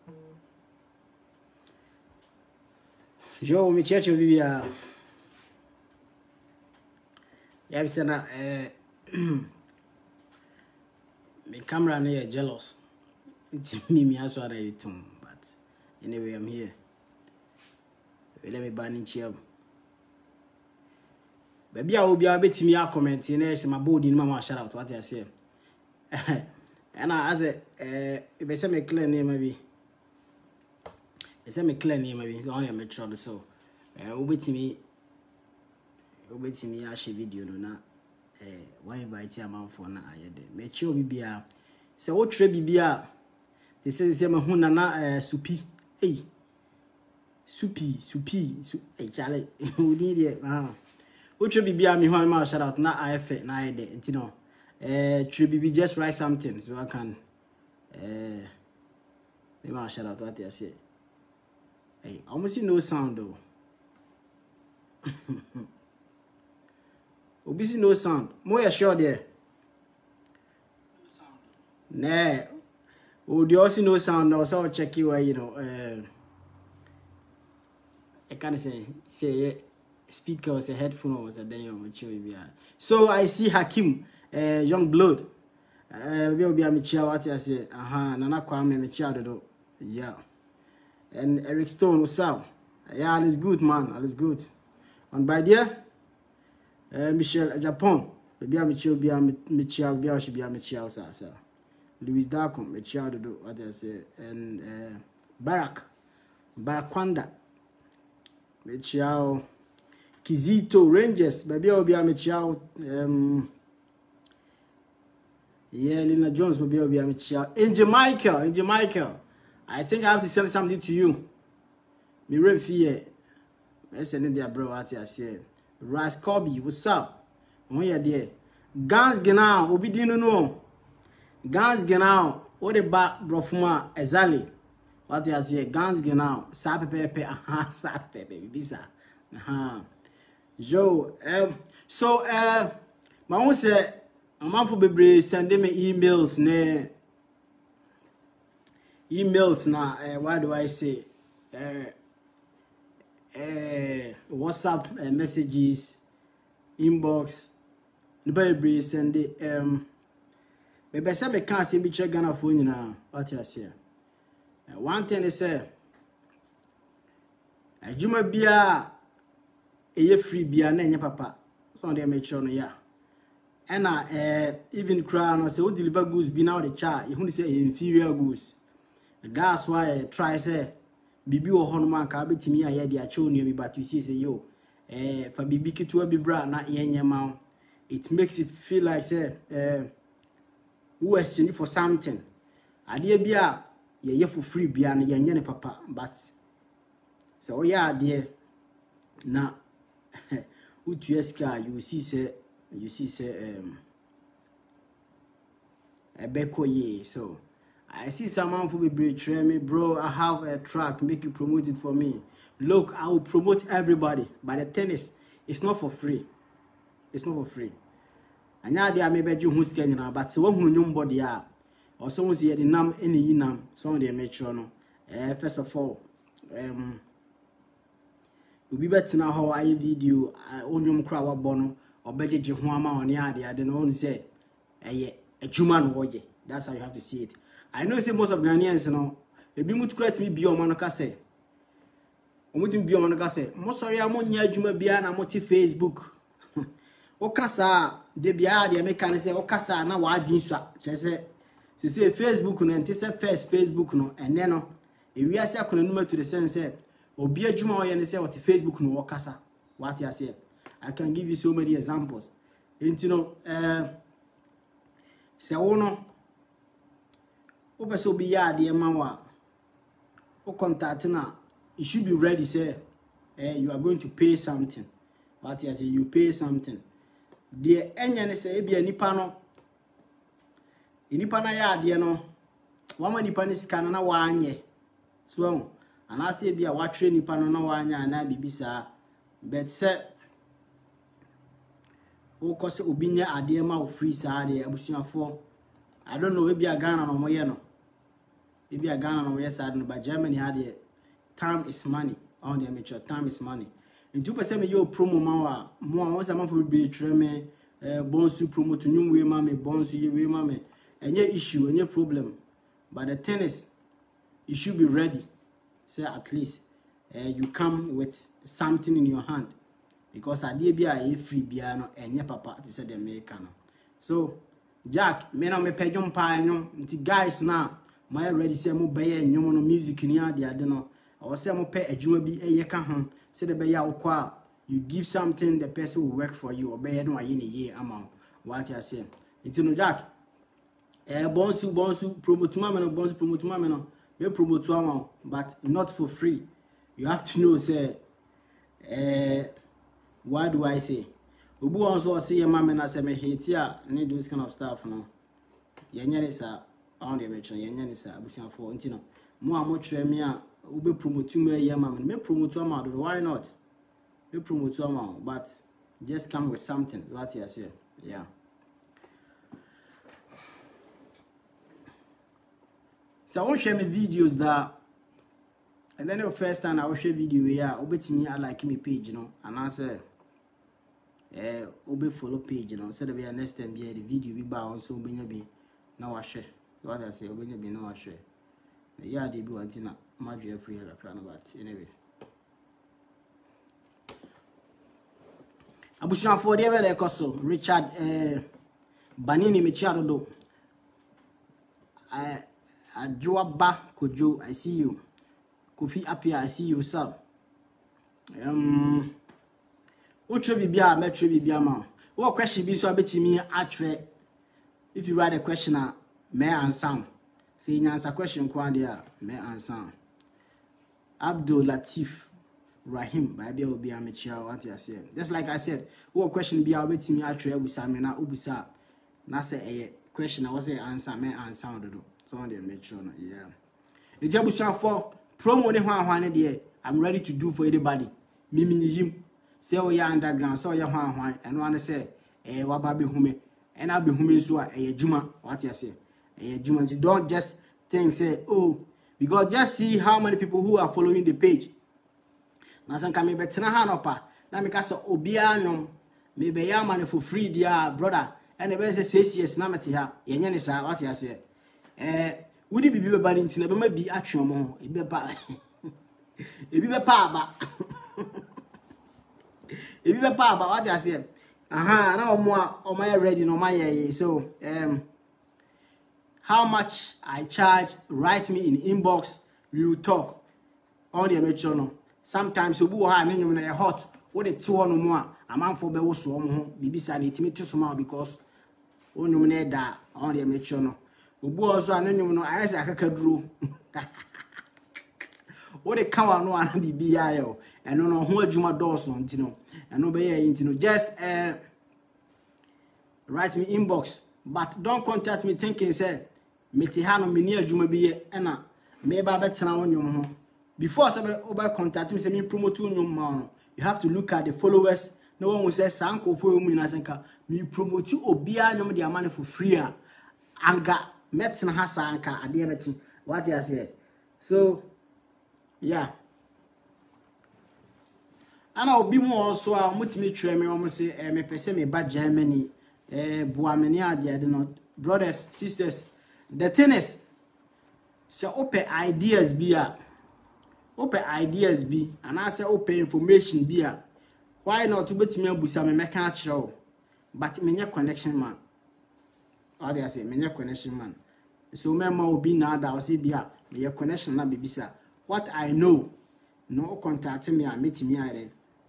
Yo, me cheche bibia. Yeah, na my camera near jealous. It's me as what I do, but anyway, I'm here. Let me ban in chair. Baby, I will be able to me a comment in my body in my shout out what I say. And I as if I say me clear name maybe. I say me clear name maybe only a metro so. Wait me a share video no na why invite a man for na ayede. Me chi obi bia. Se wo tre bibia. They say me hu na supi. Hey. Supi. Hey Charlie. We need it. Wo tre bibia me hu ma shout out na ayefe na ayede. Nti no. Tre bibi just write something so I can me ma shout out what I say. Hey, almost no sound though. Obisi no sound. More sure there. No sound. Nah. Oh, the also no sound now. So I'll check you. You know. I can't say speaker or say headphone or say then you so I see Hakim, young blood. We'll be a mature. What I say. Nana Kwame mature do. Yeah. And Eric Stone, what's up? Yeah, all is good, man. All is good. And by there. Michelle Japan, baby, I'm chill, be a Michelle, be a she be a Michelle, sir. Louis Darko, Michelle, do what I say, and Barakwanda, Michelle, Kizito Rangers, baby, I'll be a Michelle, yeah, Lina Jones, baby, I'll be a Michelle, Angel Michael, I think I have to send something to you. Me refie, let's send it, bro, what I say. Ras Kobe, what's up? When you there? Gans Genau, Obi didn't know. Gans Genau, what about Brofuma Ezali? What you say? Gans Genau, Sapepe, Sapepe, Bisa. Joe, so, my own say, a man for baby sending me emails, now, what do I say? WhatsApp messages, inbox, the send it. Maybe say me can't see me check Ghana phone now. What you say? One thing is say, Juma bia, free bia na papa. So they make sure no ya. And even crown or say who deliver goods be now the child. You say inferior goods. That's why I try say. Bibi wo hono man ka betimi aye de ache onu bi but you see say yo fa bibi kitu abi bra na yenye ma it makes it feel like say who exchange for something ade bia ye for free bia na yenye ne papa but so yeah ade na utu eska you see say ebeko ye so I see someone for me betray me, bro. I have a track, make you promote it for me. Look, I will promote everybody, but the thing is, it's not for free. It's not for free. And now they are maybe you who's getting now, but so who know body are or someone see the name any name, some they make sure no. First of all, we'll be better now how I video on your crowd bono or budget you on the idea. I don't know say a human warrior. That's how you have to see it. I know say most of Ghanaians no ebi mut create me bi o man ka say omutim bi o man ka say mo sorry amonya adwuma bia na mo ti Facebook o kasa de bia de me kan say o kasa na wa adwin so che say Facebook no enti say first Facebook no ene no ewi ase akona numa to the sense say obi adwuma o ye ne say what Facebook no o kasa what you say. I can give you so many examples enti no say wono so be ya de mawa o contact na you should be ready say you are going to pay something what you say you pay something the enya ne say e bia nipa na ya de no wa ma nipa ne sika na wa anye so ana say bia wa twere nipa no na wa anya na bibisa but say o ko se obinya ade ma o free sa de abusuafo I don't know we bia Ghana no moye no Maybe a Ghana no yes side no, but Germany had it. Time is money. On the amateur, time is money. In 2% me yo promo ma more once a month will be treme bonsu promo to new way mame bonsu ye way mame. And your issue and your problem. But the tennis, you should be ready. Say at least you come with something in your hand. Because I did be a free piano and your papa to say the American. So Jack, me na me pejom pa no nti guys na my ready say mo be ye nyom no music ni ade ade no or say mo pe adwuma bi eye ka ho say the be ya wo you give something the person will work for you or be no aye ne ye amount what you say nti no Jack bonsu promote ma me no bonsu promote ma me no me promote amount but not for free. You have to know say what do I say? Ubu also see your mama na say me hate ya need this kind of stuff no. Yenya sa on the mention yenya sa abusian for ntino. Mo amotwe me a ube promote me ya mama me promote am do why not? Me promote am but just come with something what you say. Yeah. So I want share me videos that and then the first time I will share video here obetini I like me page you know and I say obe follow page you know so the next time be the video be ba also obenya bi na wa share what I say obenya bi na wa share yeah dey be wantina madwe free here akra no but anyway abushana for dey be koso Richard Banini me chia do Ajoaba Kojo I see you Kofi Apia I see you sir Utre bibia metre bibia ma. What question be so abetimi atre. If you write a question may answer. Say you answer question kwa dia may answer. Abdul Latif Rahim by be obi amechia what you say. Just like I said, what question be abetimi atre ubusa me na ubusa. Na say question I was say answer may answer do. So on the make sure yeah. It's abusa for promo ne hwan de I'm ready to do for anybody. Mimi yim say we underground so ya hwan and one say waba be hume and I be hume so juma what you say juma don't just think say oh because just see how many people who are following the page na san ka me betena ha no pa na me ka say obia nyom me be ya man for free dia brother and be say 6 years na mete ha yenye ne sa what you say wudi bibi be bari ntina be ma bi atwe mo e be pa e bi be pa ba if you about what I say, now more ready no my so how much I charge, write me in inbox, we will talk on the amateur no. Sometimes you go ha na hot, what the 2 no more, a man for be wo so ho, bibisa na itimi to so because onum na da on the amateur no. Obu also ananyum no ayese akakaduro. What the kawa no ana bibia yo, eno no ho adwuma dawso ntino. And no be here, just write me inbox, but don't contact me thinking say metihano me near juma be ena me ba betena on your before say over contact me say me promote you you have to look at the followers. No one will say sanko for you na senka me promote you obia nyom de amane for free anga metena ha sanka ade beti what you say. So yeah, and I'll be more also mutimi twa me almost say me pese me ba Germany buameni ade not brothers sisters the thing is say open ideas be and I say open information be why not to betimi abusa me meka akire but me connection man all they say me connection man so me ma obi na da say bia me connection na bibisa what I know no contact me a metimi are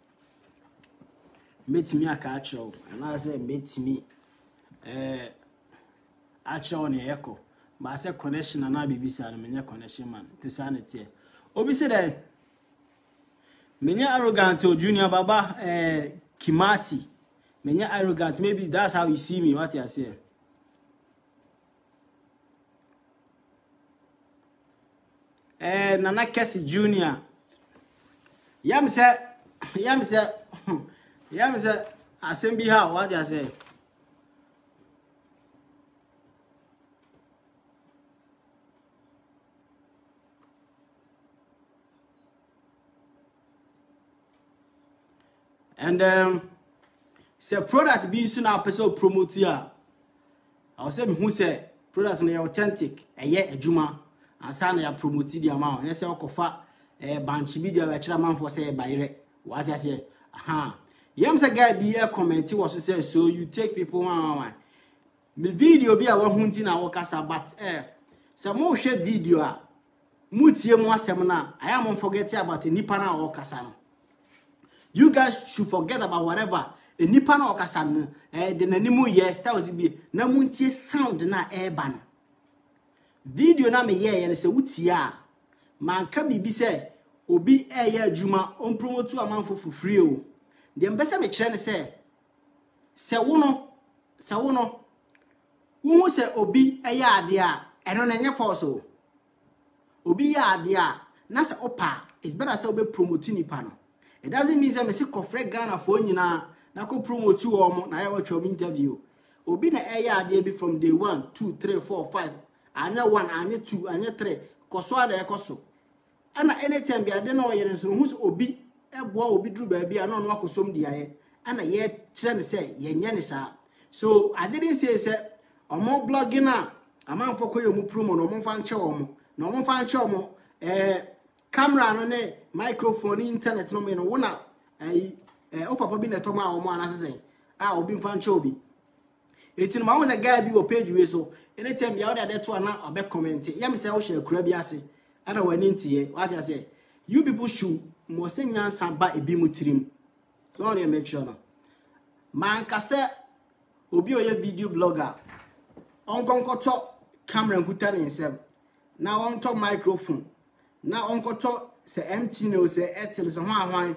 metimi aka akire and I say metimi akire na echo but I say connection na bibisa na me connection man to sanity obi say that me arrogant to Junior Baba Kimati me arrogant maybe that's how you see me what you say. Nana Kesi Junior. Yam say, Assembly how what you say? And say product being soon our person promote here. I'll say me who say product na authentic, a juma, and sana ya promote the amount. And say okofa banchi video we chira man for say bayre. What I say? Aha. Yam say guy be here comment was say so you take people one. Me video be a one hunting na wakasa but some more share video mutie mo asem na I am forgetting about nipa na wakasa no. You guys should forget about whatever. A nipa na okasa no de nanimu ye styles bi na muntie sound na eba no. Video na me ye se wutie a man ka bibi se obi eye adwuma on promote amanfo for free o. De mbese me kire ne se wo wo se obi eye ade a eno na nye force o. Obi ye ade a na se opa is better say obi promote nipa no. It doesn't mean say me se kofre Ghana for nyina na ko promote wo na ya watch interview. Obi na eye ade bi from day 1 2 3 4 5 anya 1 anya 2 anya 3 koso ada ekoso. Ana anytime bi ade na oyere nso hu se obi eboa obi dru ba bi ana no akosom dia ye ana ye kire ne say ye nye ne sa. So I didn't say omo blogging na amanfo koyo mu promo no omo fa nche omo na omo fa nche omo camera no ne microphone internet no me no wona o papa bi na to ma omo anase obi mfa nche obi etin ma wo se guy bi wo page we so anytime ya order that to na obe comment ya me say wo share kura bi ase ana wani ntie what I say you people should mo se nyansa ba ebi mutirim so on make sure no man ka se obi oye video blogger on konkoto camera nkuta ne nsem na on to microphone na on koto se empty no se etel se hwan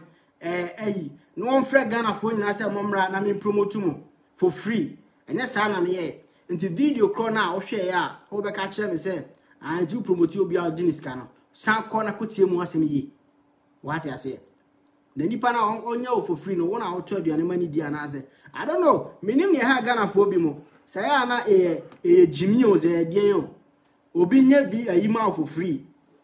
no on frɛ Ghana for nyina se momra na me promote mu for free ene sa na me ye nti video call na wo hwɛ ya wo be ka kire me se an ju promote obi a dinis ka no san call na kotie mu asem yi what I say the nipa na onya for free no wona wo to aduane mani di anaze I don't know minim ne ha Ghana for bi mo say na Jimmy o ze die yo obi nya bi ayima for free.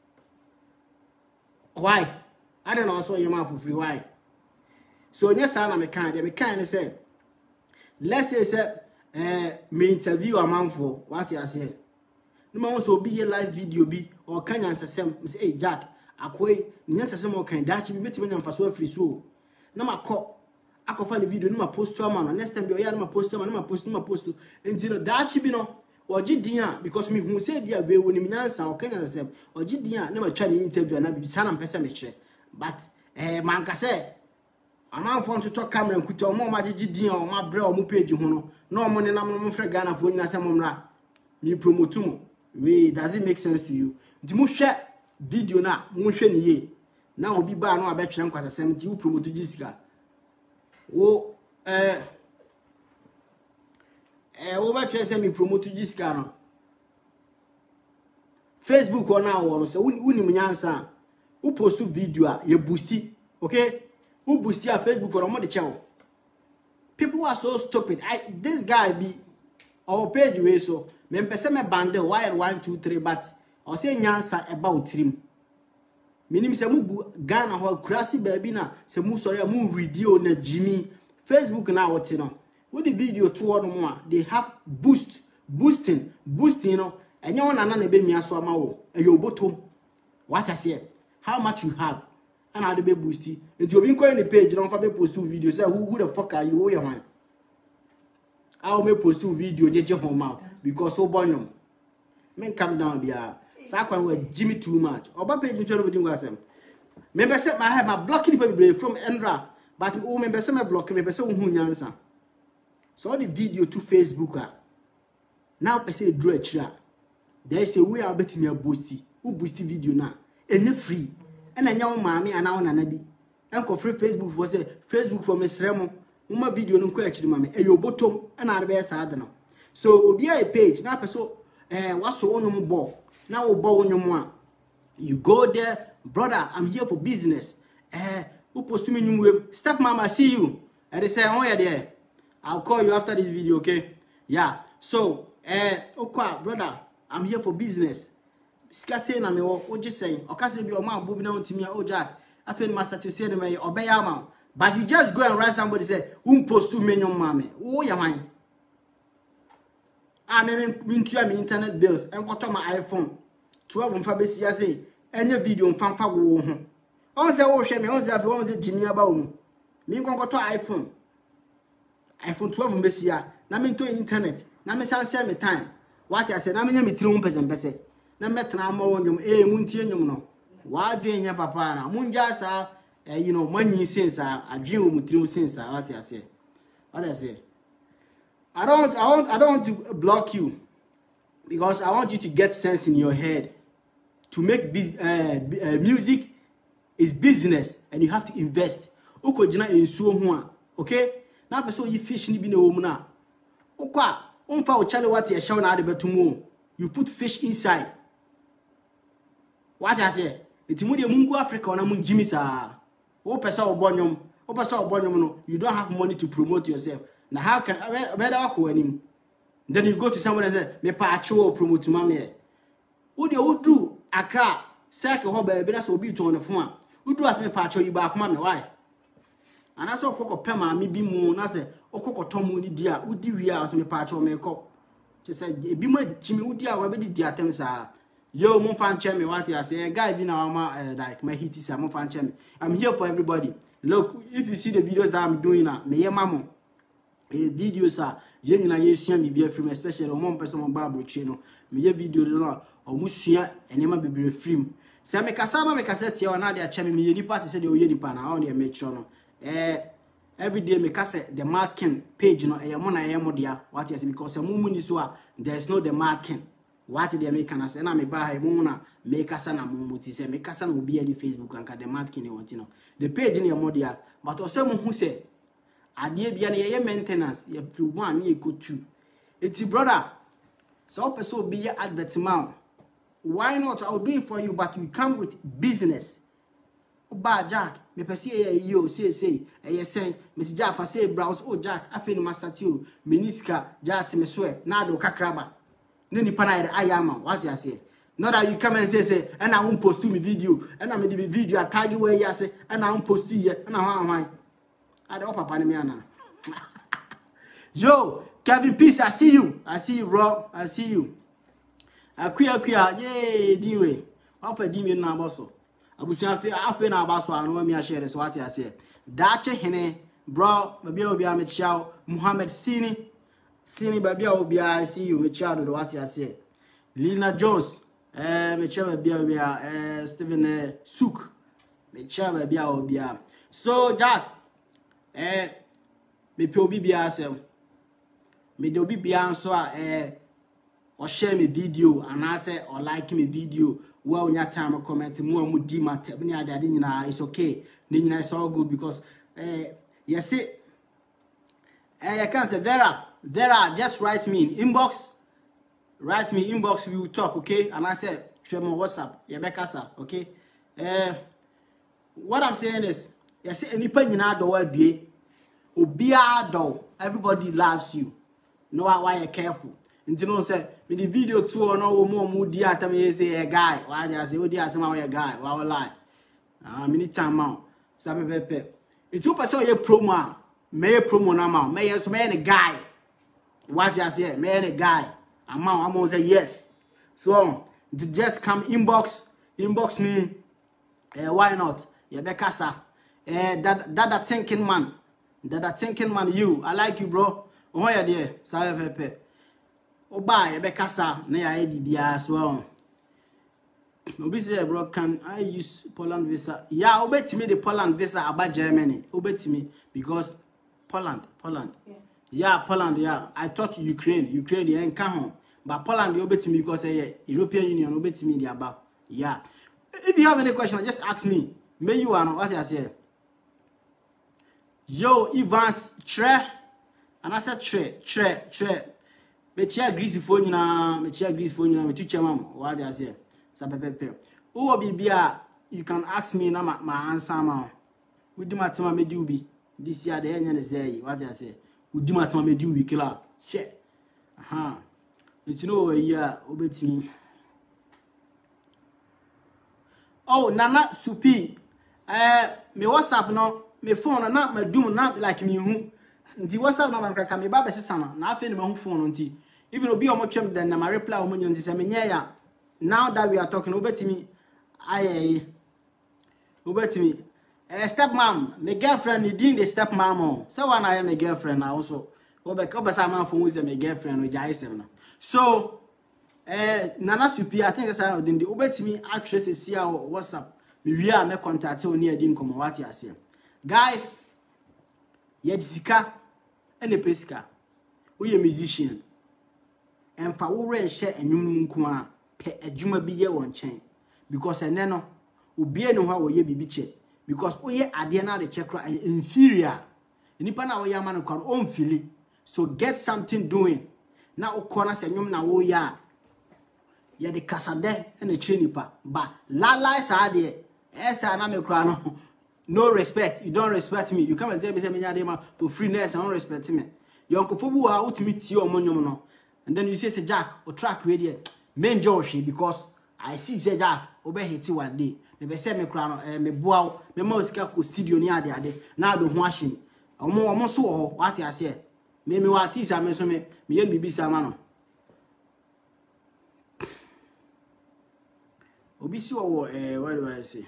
Why? I don't know also you man for free. Why? So yes, I me kind say let's say me interview a man for what you say. No man also be a live video be or can answer some say hey Jack akoi nyansa some o kan dachi bi metime nyamfa so free so. Na makọ akọfa the video no ma post to man next time be o ya no ma post to man no ma post nti no dachi bi no ojidian because me hu say dia we woni nyansa o kan answer ojidian na ma twa ni interview na bi sana mpese me kire but man ka say aman fon to talk camera nkuta o mo ma gidian o ma bre o mo page hu no na o mo ne nam no mo frɛ Ghana fo nyina se mo mra me promote mo we does it make sense to you nti mo hwɛ video na mo hwɛ ni ye na obi ba no abetwere nkwasasem nti wo promote gisika wo wo ba twa se me promote gisika no Facebook or now no so unim nyansa wo post video a ye boosti okay who boost your Facebook or more the people are so stupid. This guy be our page way so me pese me bande wire 1 2 3 but I say nyansa about trim minim se mu Ghana ho kurasi baby na se mu sorry mu video na Jimmy Facebook na wote no with the video to one more they have boosting no enya wona na be miaso ama wo eyo bottom what I say how much you have and how to be boosty. And you been calling the page, don't forget post 2 videos. Say who the fuck are you? Who you man? I'll make post 2 videos, you just home out because so bonum. Men come down there. Sakwan with Jimmy too much. Or by page you tell me what I'm. Member said I have my blocking people from Endra, but oh member say my blocking member say who nyansa. So the video to Facebook. Now I say draw a chair. There is a way I'll bet me a boosty. Who boosty video now? And you free. And I know mammy and now nabi. Uncle free Facebook for say Facebook for Miss Remo. Uma video no question mammy. And your bottom and our best adano. So be a page now so what's so on your ball. Now we'll bow on your one. You go there, brother. I'm here for business. Who post to me new step mama see you. And they say, oh yeah there. I'll call you after this video, okay? Yeah. So okay, brother, I'm here for business. Sika say na me wo just saying o ka say bi o ma bo bi na ontimi o Jack afi ni master to say na me obeya ma But you just go and write somebody say, post me your mommy. Oh, yeah, man. I mean, to me internet bills and got on my iPhone. 12 on Fabricia say, any video on Pampa wo. On say, oh, shame, on say, Jimmy about me. Go to iPhone. iPhone 12 on Bessia. Na me to internet. Na me say me time. What I said, na me 3% pese. Na me tena mo nyum muntie nyum no. Wa dwen nya papa na. Munja sa you know, money since adwen wo mutrim since what I say. What I say. I don't want to block you because I want you to get sense in your head. To make music is business and you have to invest. Uko jina ensuo ho a, okay? Na person you fish ni bi na wo mu na. Ukwa, umfa o chale what e show na ade betumo. You put fish inside. What I say? Iti mu de mungu Africa na mun jimi sa. O pesa obonyom no, you don't have money to promote yourself. Now how can then you go to someone and say, me pa acho promote mama. Who do Accra, circle ho baby that's obi to on the phone. Who do as me pa acho you back mama why? And I saw koko pema me bi mu na say okoko tomu ni dia udi wi as me pa acho me ko. She said e bi mu chimi udi a we be di atem sa. Yo mo fan chemi what I say guy bi na ma like my hit is mo fan chemi. I'm here for everybody. Look, if you see the videos that I'm doing now, me mamo videos are yenina yesia me be free, especially one person on Bible channel. Me video no o musua enema bebre free. Se me kasa na me kasa tie na dia chemi me yeni party say de o yeni pa na on dey make sure no. Every day me kasa the marking page no e mo na e mo dia what you say because mu ni so there is no the marking. What they make can say na me ba ha mu na me kasa na mu ti say me kasa na obi any Facebook and the marking e want no. The page in your modia, but also who say, I dear be an maintenance, you feel 1 year go 2. It's brother, so person be your advertisement. Why not? I'll do it for you, but we come with business. Ba Jack, me perceive you say, you say, Miss Jack, I say, browse, oh Jack, I feel master too, Miniska, Jack, me swear, Nado Kakraba. Nini pana I am, what you say. Not that you come and say, and I won't post me video, and I made the video, I tag you where you say, and I won't post here, and I don't papa me. Yo, Kevin Peace, I see you, bro, I see you. Queer, yay, Dewey. How for Demi na bosso? I was I feel na basso, I know me I share this what I say. Dache Hene, bro, maybe I'll be a Michelle, Muhammad Sini, baby, I'll be I see you, Michelle, what I say. Lina Jones. Me chava bia Steven Sook. Me chava bia. So Jack, me pe obi bia asem. Me de obi bia so or share me video and I say or like me video. Well, nya time comment mu di matter. Me ade nyina it's okay. Ni nyina is all good because yes it. I can say Vera, just write me in inbox. Write me inbox, we will talk, okay? And I said, share my WhatsApp, Yabekasa, okay? What I'm saying is, you see, any pen in our door, everybody loves you. Know why you're careful. And you know, say, in the video too, or no more moody at me, say a guy. Why they say, oh, dear, tell me a guy, why I lie. Many time out. Sabe Pepe. It's 2% your promo, may promo now, may as man a guy. What you say, man a guy. I'm gonna say yes. So just come inbox me. Why not? Yabekasa. That thinking man, you. I like you, bro. Oh yeah, dear. Sabe Pepe. Oba Yabekasa. Na ya bibia so. Obi say, bro, can I use Poland visa? Yeah, obeti me the Poland visa about Germany. Obeti me because Poland. Yeah, Poland, yeah. I thought Ukraine, yeah, and come home. But Poland, you obey me because European Union obey me the about. Yeah. If you have any question, just ask me. May you know what I say. Yo, Evans Tre. And I said Tre. Me chia greasy phone na, me teach mom. What I say. Sapepepe. Oh, bibia, you can ask me na my answer ma. With the matema me do be. This year the end say what I say. With the matema me do be killer. Shit. Aha. You know yeah, obeti me. Oh, Nana Supi. Me WhatsApp no. me phone na ma dum na like me hu nti WhatsApp na man kraka me ba be sesa na afi ne ma hu phone nti even obi o mo twem den na ma reply o mo nyi nti se me nya ya now that we are talking obetimi aye obetimi stepmom my girlfriend you ding the stepmom o so one I am my girlfriend now also obesa man phone with my girlfriend o jai sem no so Nana Supi, I think that's how the obetimi actress is here WhatsApp. Me ria me contact oni adi nkomo wati ase. Guys, ye disika ene pesika. Wo ye musician. Emfa wo re nhye enwum nko a pe adwuma bi ye won chen. Because ene no obi ene ho a wo ye bibi che. Because wo ye ade na de che kra inferior. Nipa na wo ya ma no kwa on fili. So get something doing. Na ukona se enwum na wo ya ye de kasade ene che nipa ba la sa de esa na me kra no respect. You don't respect me. You come and tell me say me nya de ma for freeness and don't respect me. Your kofobu a utimi tie omonyom no. And then you say Jack or track radio main Josh because I see say Jack obe hiti one day. Me be say me kra no me boa me ma osika ko studio ni ade na do ho ahim. Omo so ho what I say. Me wa tisa me so me ye bibi sama no. Obi si wo what do I say?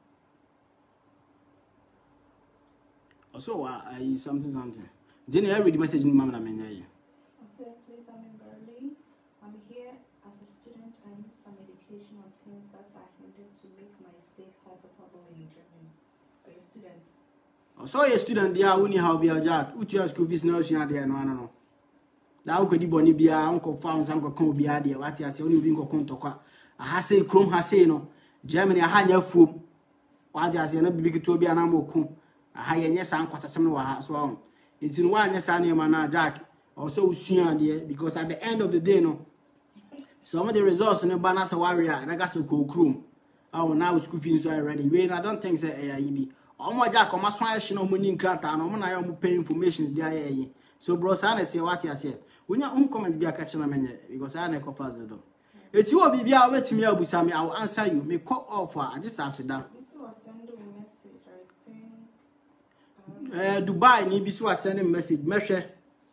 Also I something. Then I read the message in mama na menya ye. I said, please, I'm in Berlin. I'm here as a student. I need some education on things that are needed to make my stay comfortable in Germany. Are you a student? So a student there who ni how be a Jack. Who your school fees now she there no. Now could di boni bia uncle found some ko bia there what you say only be ko kon tokwa. I say chrome ha say no. Germany a hanya foam. What you say no bibi to bia na mo kun. A ye nya san kwasasem no wa so on. It's in one yes na Jack also usua there because at the end of the day no some of the results no banner say warrior I got so krom now school fees so already we I don't think say be omo Jack o maso ahye no money nkrata no mo na yo pay information there ye so bro sanity what you say unya comment bi aka chena menye because I na ko fast do eti wo bibia obetimi abusa me I will answer you me call off I just after that This was sending a message, I think. Dubai ni bi so send a message mehwe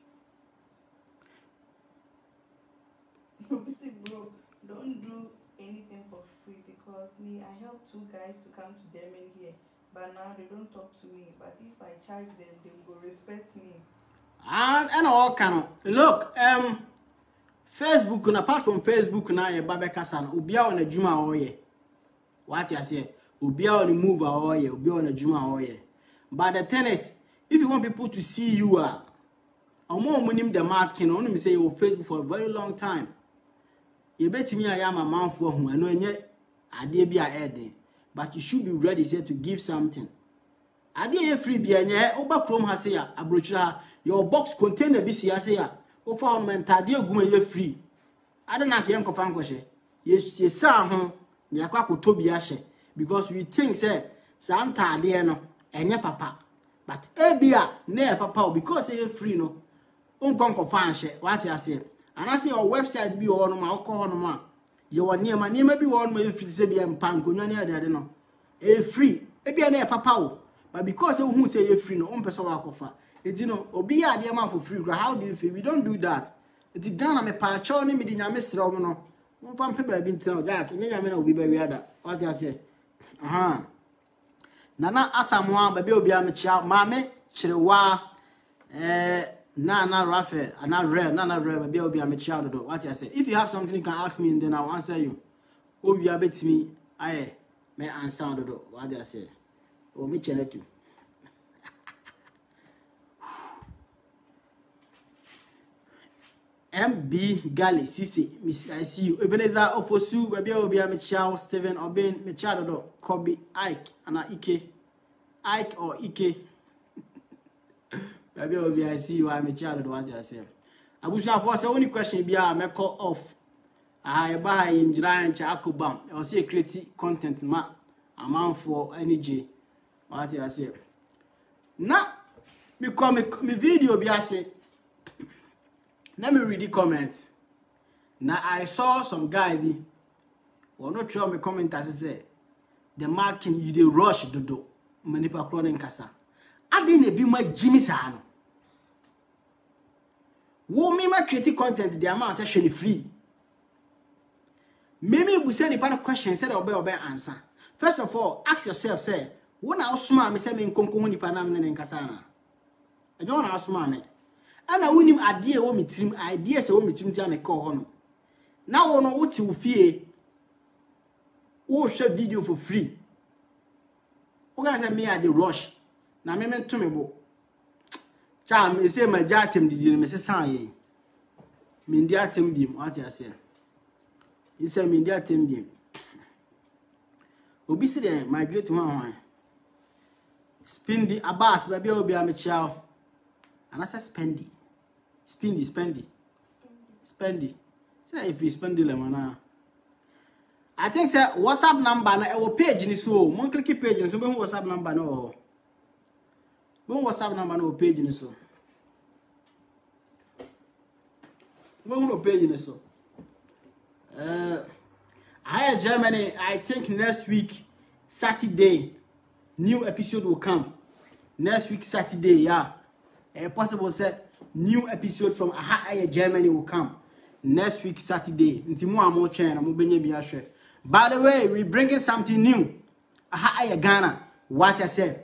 Bro, don't do anything for free because me I help 2 guys to come to Germany here but now they don't talk to me but if I charge them they will respect me and all kind look Facebook and apart from Facebook na ye babeka sana obia on adwuma oye what you say obia on move oye obia on adwuma oye. But the thing is, if you want people to see you, I'm the mark, only say you Facebook for a very long time. You bet me I am a man for whom I know yet I did be a head, but you should be ready say to give something. I did free be a over Chrome has say a brochure, your box contain a BC as a over on mentadio gume free. I don't know young Fanko. Yes, son, the aqua Toby Ashe, because we think say Santa dear no. Enye papa but ebia na papa because e free no unkonko fanshe what you say and I say your website bi ho no ma okọ ho no ma ye woni ma bi ho no ma e free se bia mpanko nwa na ade no e free ebia na papa wo but because e hu say e free no on person wa kofa edi no obi ya ade ma for free how do you feel? We don't do that. Edi Ghana me pa cho ni me di nyame sra wo no mo fa mpe ba bi ntina Jack nyame na obi ba wi ada what you say Nana asamwa baby obi amechia mame chirewa na rafe na re baby obi amechia do what you say if you have something you can ask me and then I'll answer you obi abetimi aye me answer do what you say o me chele tu MB Gali Sisi I see you Ebenezer Ofosu baby obi amechia Steven Obin mechia do Kobe Ike ana Ike or Ike baby obi I see you I'm child what you say abusha for say only question bia me call off I buy in Nigerian chakubam I say create content ma amount for energy what you say na me come me video bia say let me read the comments. Now I saw some guy be or not try me comment as say the marking you dey rush dodo manipa crawling kasa ade na bi ma Jimmy saa no wo me ma create content the amount say share free me bu say nipa question say obe answer. First of all, ask yourself say when I osuma me say me nkonko nipa na me ne nkasa na e don na osuma me ana wonim ade e wo mitrim idea say wo mitrim ti ameka ho no na wo no wuti wo fie wo share video for free wo gonna say me at the rush na me to me bo cha me say ma jatem didi me say san ye me ndi atem biem what you say you say me ndi atem biem obi se dey migrate one Spendi Abbas baby obi am chiao and I say spendy say if you spend the lemon I think say WhatsApp number na e page ni so mon click page ni so be WhatsApp number no bon WhatsApp number no page ni so bon no page ni so I Germany I think next week Saturday new episode will come next week Saturday yeah possible say new episode from Aha Germany will come next week Saturday nti mo amo twen na mo benya bi ahwe. By the way, we bringing something new. Aha Ghana, what I said.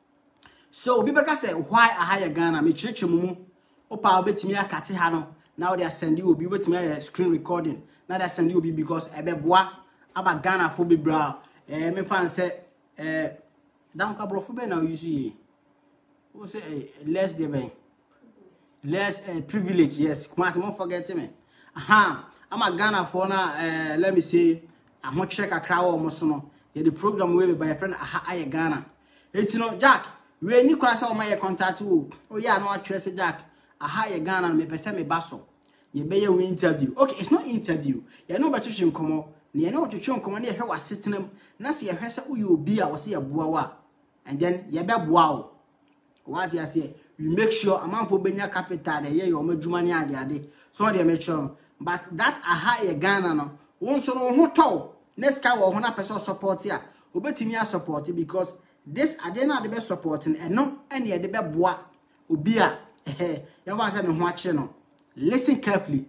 So Bibeka said, why Aha Ghana? Me church mumu. Opa obetimi akate ha no. Now they are sending you obi betimi a screen recording. Now they are sending you obi because ebeboa aba Ghana for be bra. Me fan say down ka bro for be now you see. Who say less de ben. Less privilege, yes. Come on, forget me. Aha, I'm a Ghana for now. Let me say, I'm not check a crowd almost no. The program will be by a friend. Aha, Ghana. It's no Jack. We any class on my contact too. Oh yeah, no trace Jack. Aha, Ghana. Me person me basso. You be your interview. Okay, it's not interview. You know about you come on. You know what you show come on here. Was sitting them. Nasi a hesa who you be. I was see a buawa, and then you be buao. What you say? We make sure amount for benya capital the year your majumani ade. So they make sure. But that Aha Ghana no. Once no who to. Next guy will 100% support here. Obetimi support because this adena the best supporting and no any the be boa obia you want say me ho ache no. Listen carefully.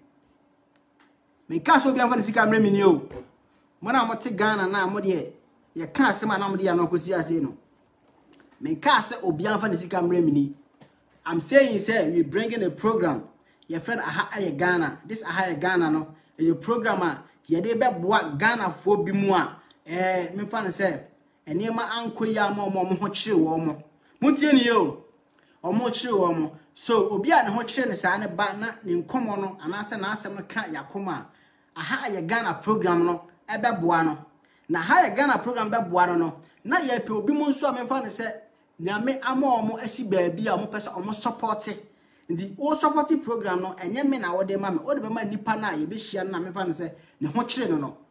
Me ka so bia fa sika mre mini o. Mo na mo te Ghana na mo de ye ka asema na mo de ya no kosi ase no. Me ka say obia fa sika mre mini. I'm saying say we bringing a program. Your friend Aha Ghana. This Aha Ghana no. A programmer ye de be boa Ghana fo bi mu a me fa say enema ankoya mo ho kire wo mo. Muntie ni yo. Omo kire wo mo. So obi a ne ho kire ne sa ne ba na ne nkomo no anase na asem no ka yakoma. Aha Ghana program no e be boa no. Na Aha Ghana program be boa no. Na ye pe obi mo nso a me fa ne say nyame ama omo asi baabi a omo pese omo support ndi o supporting program no enye me na wode ma me o de be ma nipa na ye be hia na me fa ne say ne ho kire no no.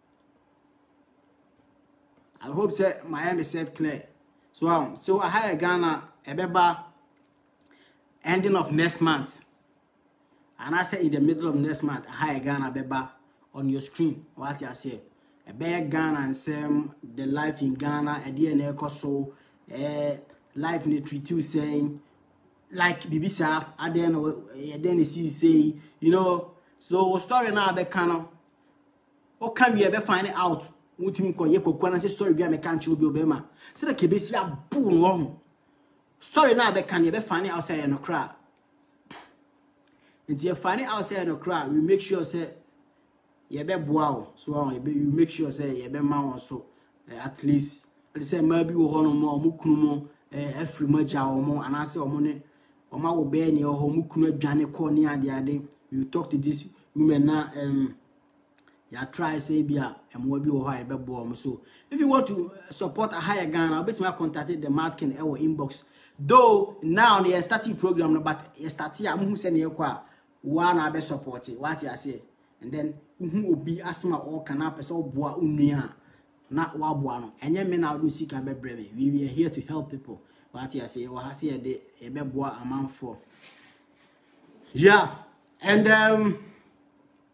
I hope say my end is set clear. So Aha Ghana ebeba ending of next month. And I say in the middle of next month Aha Ghana beba on your screen. What you say? Ebe Ghana and some the life in Ghana e dey na ekoso life in the treaty saying like Bibisa then see say you know so story now be kano o can we be find out mutim ko ye kokwa na say story bi am kan chi obi obema say the kebesi abu no story now be can you be find outside no cry and you find outside no cry we make sure say ye be boa so you make sure say ye be ma so at least I say maybe wo hono mo kunu mo every maja omo and I say omo ne oma wo be ni o mu kunu adwane ko ni ade you talk to this women na ya try say bia emwa bi wo ha e be bo omo. So if you want to support Aha Ghana bet me contact the marketing e wo inbox though now they starting program no but you start ya mu se ne kwa wa na be support what you say and then obi asma o kana pese oboa onua na waboa no enye me na do sika be breme we are here to help people what you say we have say de e be boa amount for yeah and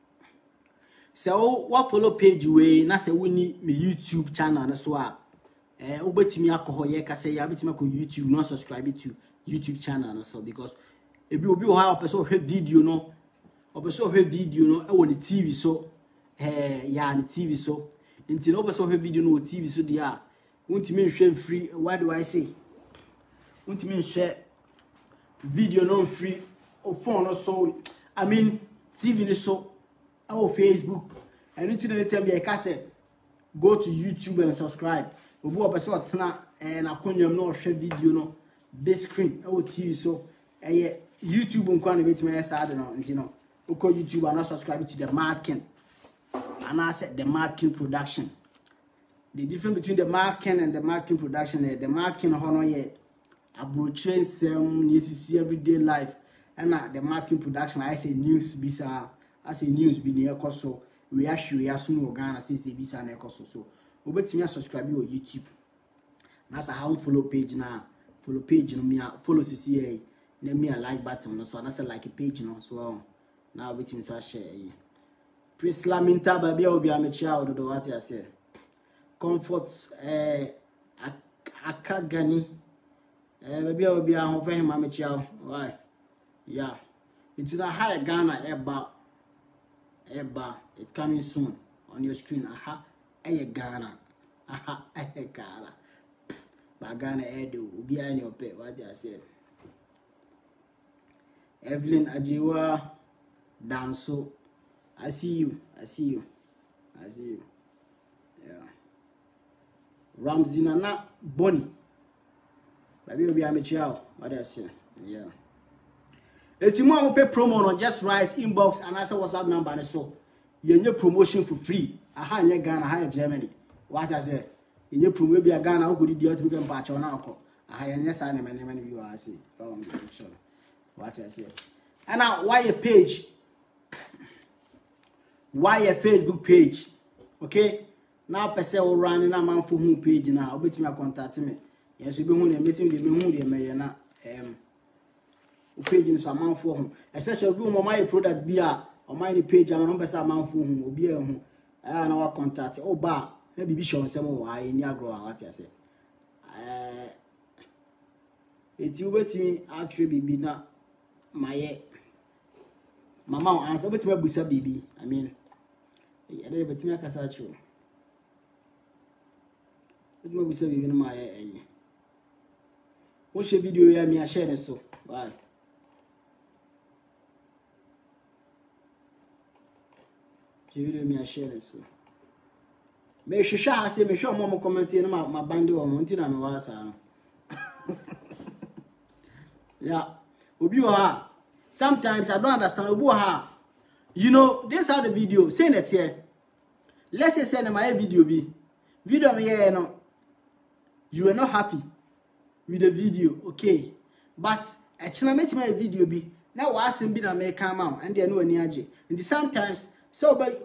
so what follow page we na say we need me YouTube channel na so a obetimi akọ ye ka say ya betimi akọ YouTube no subscribe to YouTube channel no so because ebi obi o ha person hwe video no person hwe video no e wo ni TV so ya ni TV so nti no person hwe video no TV so dia untimi hwe free what do I say untimi hwe video no free o phone no so I mean TV ni so or Facebook anything anytime you can say go to YouTube and subscribe obi o person otena na konwam no hwe video no big screen or TV so YouTube nko na betime start no nti no uko YouTube and subscribe to the Mad King and I said the Mad King production. The difference between the Mad King and the Mad King production the Mad King hono ye abrochen sem necessary everyday life and the Mad King production I say news bisa I say news bi ne ekoso we asun Ghana say bisa na ekoso so obetimi subscribe on YouTube na sa how follow page no me follow CCA na me like button no so na say like a page no so now obetimi so share Prisla Minta baby obi amechia ododo what I say comforts akagani baby obi ahofo him amechia why yeah it's in a high Ghana eba it's coming soon on your screen Ghana Ghana but Ghana edo obi any ope what I say Evelyn Ajiwa Danso I see you. Yeah. Ramsey Nana Bonnie. Baby will be a child. What I say? Yeah. It's more pay promo on just right inbox and I say WhatsApp number and so you need promotion for free. Aha in Ghana, aha in Germany. What I say? In your promo be a Ghana who could do to patch on alcohol. I am yes, I am many view I see. What I say. And now why a page? Why a Facebook page? Okay? Now person will run in a man for whom page now. Obet me contact me. Yes, you be who missing the me may na page in some man for whom. Especially when my product be a on my page and number some man for whom will be a whom I know contact. Oh ba let be shown some why in your grow what I say. It's you bet me actually be na my mama answer bet me busa baby. I mean I don't bet me a casacho. It may be saving in my watch a video here, me a share so. Bye. Video me a share so. May she shall say, me show more commenting about my band or mountain and was. Yeah, Ubuha. Sometimes I don't understand Ubuha. You know, this are the video. Say it here. Let's say send my video be. Video me here no. You are not happy with the video, okay? But actually make my video be. Now what ask be na me come out and they know any aje. And sometimes so by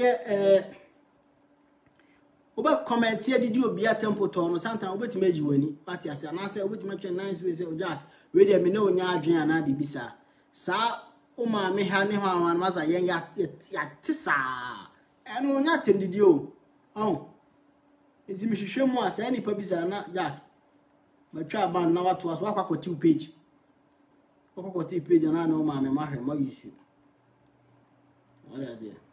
Uba comment here did you be a tempo to sometimes ubet meji wani. But I say and I say ubet make nice way say Jack. We dey me know nya adwen ana bibisa. Sa o ma me ha ne ho an masa yen ya tisa. Eno nya tendidi o. Oh. It's me hwehwe mu asa any pabisa na Jack. Matwa ban na wato aso akwakoти page. Akwakoti page na na o ma me mahwe ma issue. What is it?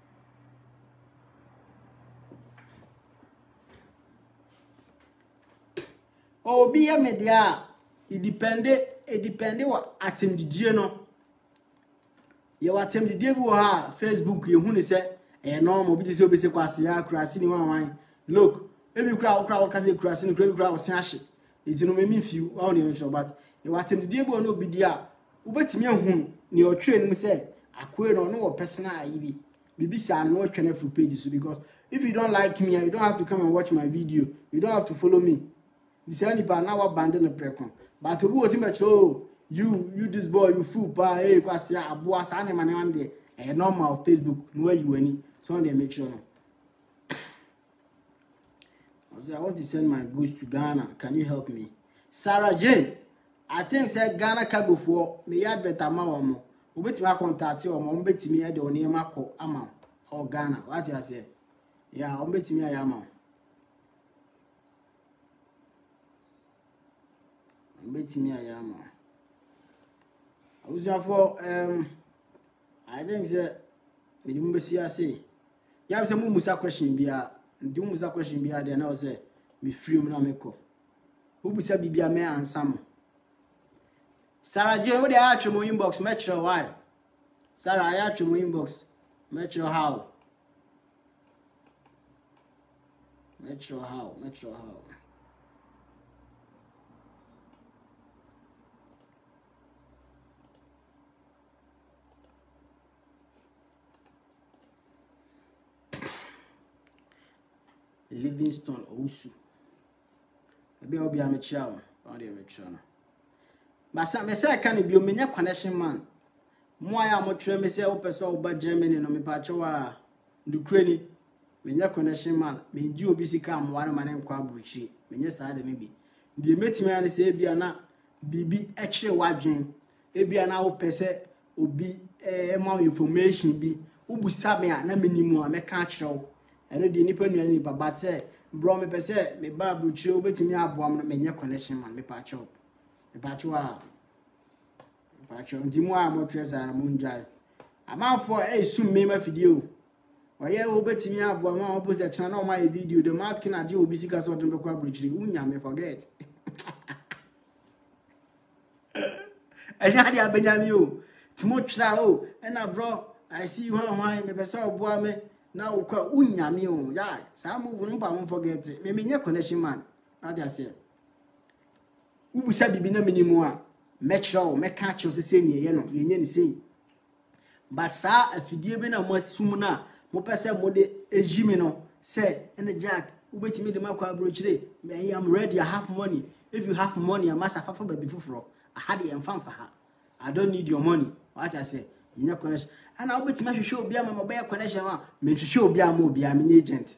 Obi ya media it depende what attemdidie no. Ye wa attemdidie bi wo ha Facebook ye hu ne se normal bi se obi se kwase ya krasi ni wan. Look, ebi kra ka se krasi ni kra bi kra wo se ahye. Iti no me fiu wa on the but ye wa attemdidie bi no bi dia ubetimi ehun ni o twe no se akwe no personal ayi bi sa no twene for page so because if you don't like me you don't have to come and watch my video. You don't have to follow me. This anybody now abandon the precon. But to go to you this boy, you fool, pa, hey, kwasi abuwa sa ane mane wande normal Facebook, no way you any. So they make sure. I say I want to send my goods to Ghana. Can you help me? Sarah Jane, I think said Ghana can go for me yard better mama. Ubeti ma contact you or ubeti me the only mako ama or Ghana. What you say? Yeah, ubeti me ayama. betimi ayama for I think say me dimbe siase ya say mu musa question bia ndi mu musa question bia de na say me free mu na me ko wo busa bibia me ansam Sarah J wo de atwe mo inbox metro why Sarah I atwe mo inbox metro how Livingstone Osu ebe obi amecha o de amecha no basa me say kan bi o menya connection man mo aya mo tire me say o pese o ba Germany no me pa chewa Ukraine menya connection man me nji obi sika amware man nkwa abuchi menya saa de me bi de metimi an say bia na bibi ekire wadwen e bia na o pese obi ma information bi ubusa me na menimu a me ka kirewo eno de nipa nuane nipa but say bro me pese me ba abuchi obetimi aboam no menya connection man me pa chewo ndi mo a mo tresa na mo njai amafo sum me ma video oye obetimi aboam a opposite chana na o ma video the mouth kina de obi sika so de bekwa abuchi unya me forget enya dia benyami o timo twra o ena bro I see you hwan me pese oboa me na ukwa unyame o ya sa move no pa mo forget me menye connection man how dey say ubusa bibi na menimu a metro me ka che se nie ye no yenye ni sei but sa afidie be na mo asum na mo pese mo de ejimi no say ene Jack ubetimi de makwa abrochire me am ready I have money if you have money I must have baby fufuro I had the enfamfa ha I don't need your money what I say menye connection and I ubetimi hwehwe obi ama mo be connection a me hwehwe obi ama obi am agent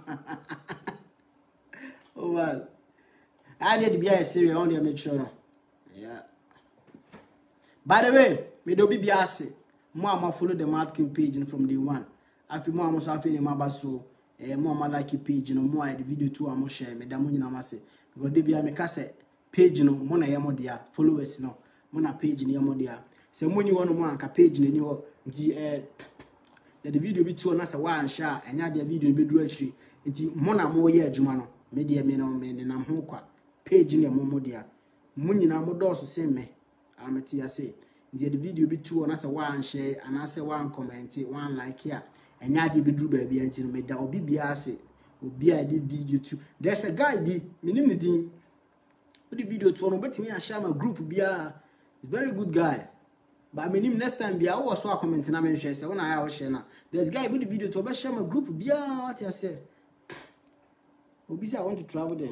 oh well I need to be a serious on the make sure. Yeah. By the way, me do be ase. Mo am follow the marketing page from day one. Afi mo am so afi ni mabaso. Mo am like page no mo the video too am share me da mo nyina ma se. Because dey bia me ka se page no mo na ye mo dia followers no. Mo na page ni ye mo dia. Se mo nyi wono mo anka page ni ho nti the video bi too na se wa ansha enya de video be duru akiri. Nti mo na mo ye adwuma no. Me de me no me nam ho kwa. Page ni mo dia munyina mo do so se me ameti ase the video bi tu ona se wan share ana se wan comment wan like ya enya de bi duru ba bia nti no me da obi bia ase obi a de video tu there's a guy di minim ni din the video tu no betimi a share my group bia very good guy but minim next time bia wo so comment na me share se wona ya wo share na there's guy with the video to be share my group bia what you say obi say I want to travel there.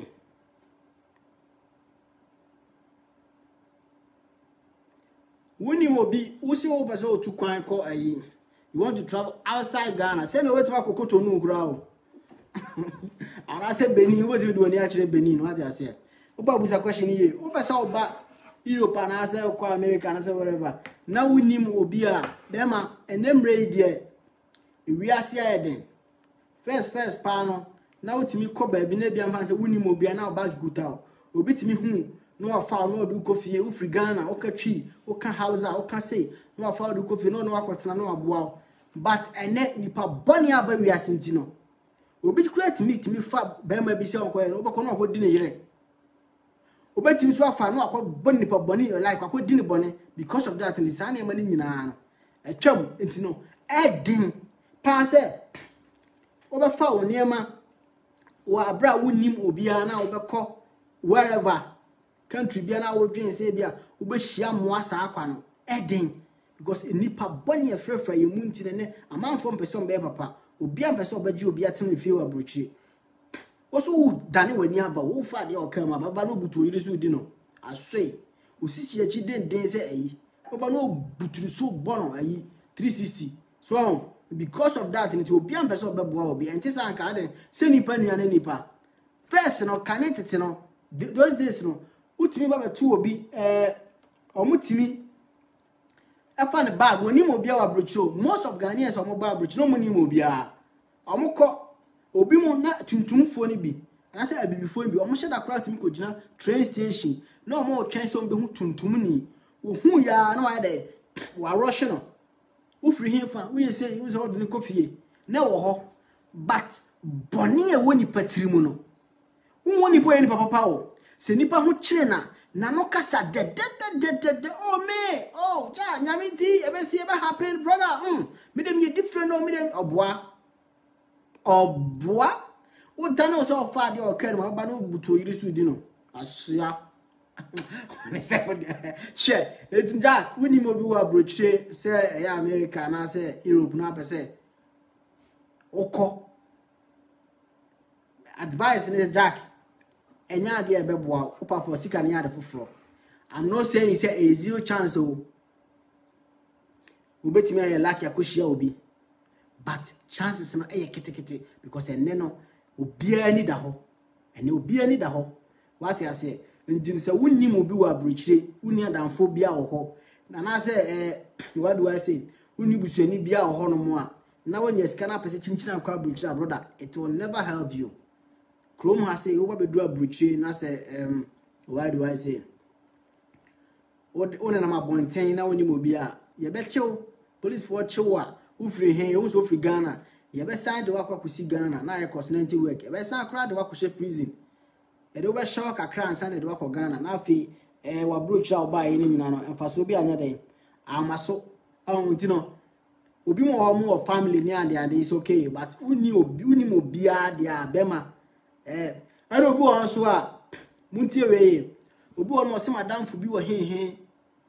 When you will be, who say over so to kwan ko ayi. You want to travel outside Ghana? Say no wait ma kokoto no grao. And I say Benin, what do you do when actually Benin? What I say? Oba busa question here. Oba say oba Europe and I say ko America and I say whatever. Now we nim obi a bema enem ready there. We are see den. First panel. Now timi ko ba bi na bia mfa say we nim obi a na oba kikuta. Obi timi hu no afa no do kofie ufri Ghana okatwi oka hausa oka say no afa do kofie no akwatena no aboa but ene nipa boni aba wi asenti no obi create meet me fa be ma bi se onko no obako no akodi ne yire obetimi so afa no akoboni nipa boni like akodi ne boni because of that ni sa na ema ni nyina no etwam enti no edin pa se obefa wo niema wo abra wonim obi a na obekọ wherever country bia na wo dwen se bia wo be hia mo asa akwa no edin because nipa boni afrefra ye munti ne amanfo mpese ombe papa obi ampese obaji obi atene fie wa brochi oso wo dane wani aba wo fa de okama baba no butu yiri so di no asoi osisi achi den se ayi baba no buturu so bono ayi 360 so because of that nti obi ampese obeboa obi entisa anka den se nipa nuane nipa first no kanetete no those days no utimi baba tu obi omutimi afa ne bag woni mo bia wa brocho most of Ghanaians omo bag brocho no mo ni mo bia omukọ obi mo na tuntumfo ni bi And I said before be almost that crowd to me go train station. No more train some be who tuntumuni. Who ya no I there. Wa rushing. Who free him fan. We say you all the coffee. No but Bonnie woni patrimu no. Who woni boy any papa se nipa ho kire na no kasa de oh me oh ja nyame ti e be see e be happen brother me dem ye different no me dem oboa wo dano so fa de o kere ma ba no buto yiri su di no asia ne se ko she etinja woni mo bi wa brochire se ya America na se Europe na pese oko advice ne Jack enya de ebeboa opa for sika ne ade foforo. I'm not saying it's a zero chance o ubetimi aye lucky akoshia obi, but chances na aye ketekete because eneno obia ni da ho ene obia ni da ho. What I say ndin se wunni mo bi wa brochire wunni adamfo bia wo ho na say what do I say wunni busuani bia wo ho no mo a na wanya sika na pese chinchina kwa brochire brother, it will never help you. Chrome has say over be do a brochire na say why do I say one na ma bonten na woni mo bia ye be chew police for chewa who free hen you so free Ghana ye be sign de wakwa kusi Ghana na ye continental work ye be sign crowd de wakwa prison e de be shock akra ansa de wakwa Ghana na afi wa brocha oba ye ni nyina no emfaso bi anya den amaso awon no obi mo ho mo family ni ade is okay, but uni mo bia de abema ero bi won so a muntie we obi won o se madam fu bi wo hen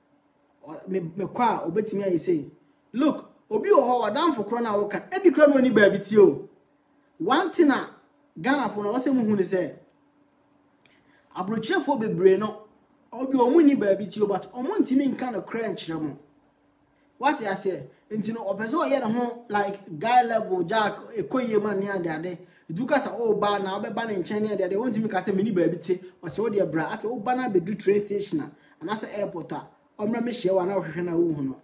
me kwa obetimi ayi say look obi wo madam fu kro na wo kan e bi kro no ni ba bi ti o one thing na Ghana fu no wo se mu hu ni say abrochefo bebre no obi o mu ni ba bi ti o, but o mu ntimi nka no kra nkyere mo. What I say nti no opeso ye ne ho like guy level Jack ekoye man ni ade duka sa o ba na obeba na nchen ni ade won timi ka se meni ba bi ti o se wo de bra afi o ba na be du train station na asa airport a omra me hye wa na hwehwe na wo hu no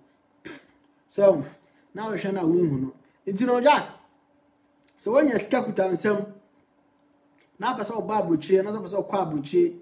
so na hwehwe na wo hu no nti no Jack so wonya sika kuta nsem na pesa o ba abrochire na so pesa o kwa abrochire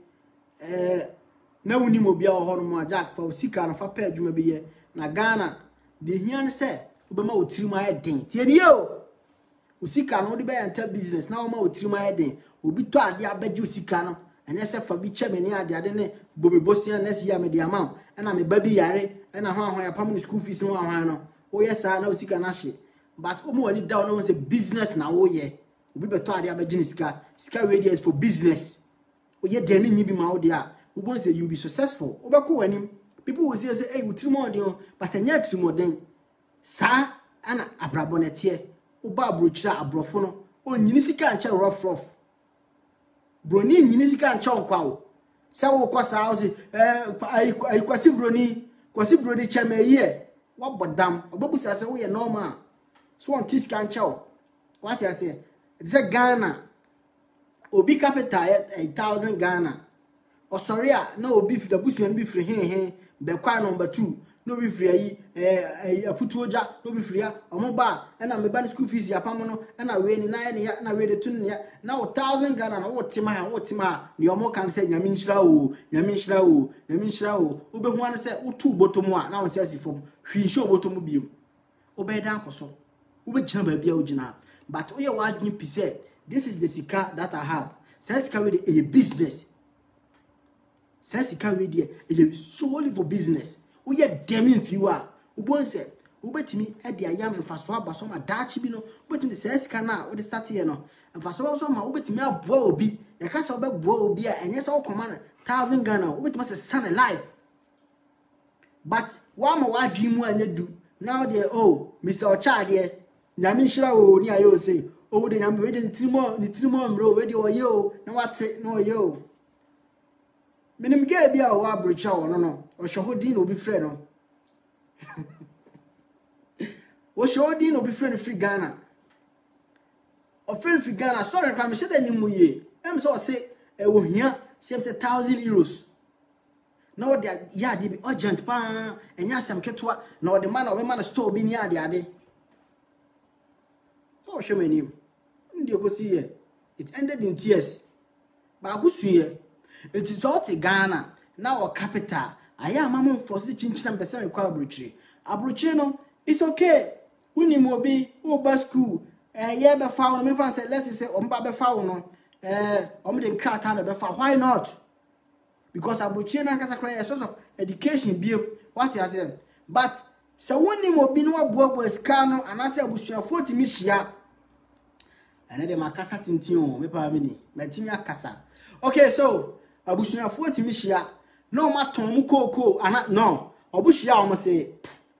na woni mo bia o ho no mo Jack fa sika no fa pa adwuma bi ye na Ghana de hian se obema otirima eden tie die o usika no de be enter business na oma otirima eden obi to ade abaji usika no ene se fa bi chemeni ade ne bobibosia na si ya me de amount na me babi yare na ho ya pam school fees no ho no o yes na usika na hye, but omo wani down no say business na wo ye obi be to ade abaji ni sika we is for business o ye de ni bi ma wo de a we want say you be successful obako wani. People will say, hey, we trimodin, but a yet trimodin. Sa, ana abrabonetie, uba brochira abrofono, o yinisika and chow rough. Broni yinisika and chow quao. Sa wo kwasa house, I kwasi broni chame ye. What but damn, obabu sa we normal. So on tis can chow. What I say? It's a Ghana. Obi capital 1,000 Ghana. O sorry, no beef the bush and beef free hen. Be kwa number 2 no be free aputuoja no be free omoba na me ban school fees ya pamono na we ni na we de tun ya na 1,000 Ghana na wotima ni omo kan say nyame nhyira wo obehu an say utu botomu a na won say asifom hwinhye botomu biem obedan koso obegina ba bia ogina, but oye wa adwin pise this is the sika that I have. Say sika we dey a business. Says carry there is solely for business. We are demon fewer. Ubon said, Ubetimi at the ayam and Faswa Basoma Dachibino, but in the says cana or the start here no. And Faswa Soma Ubetimi boy be, the castle boy be, and yes, all command 1,000 Ghana, which must a son alive. But one more wife you more and you do. Now they Mr. Ochad, Namishra, near you say, oh, the number waiting 3 more, row, ready or yo, now what's it, no yo. Minim ge bia o abrocha wo no o shohodin obi frɛ no o shohodin obi frɛ no free Ghana o free Ghana story kra me hye da ni mu ye em so say e wo hia say 1,000 euros na o de ya de bi urgent pa enya asem ketwa na o de man o be man store bi ni ade so o hwe manim ndi ko see it ended in tears ba abusuye enti so te Ghana na o capital aya amam force chinchina mpese me kwa abrochire no it's okay woni mo bi o ba school ye be fa no me fan say let's say o mba be fa no o me den krata na be fa why not because abrochire na nkasa kra a source of education bi what you say but so woni mo bi no aboabo ska no anase abusuafo timi hia ene de makasa tintin o me pa me ni matimi akasa okay so abusuafo timi hia no maton mu koko ana no obuhia o mo say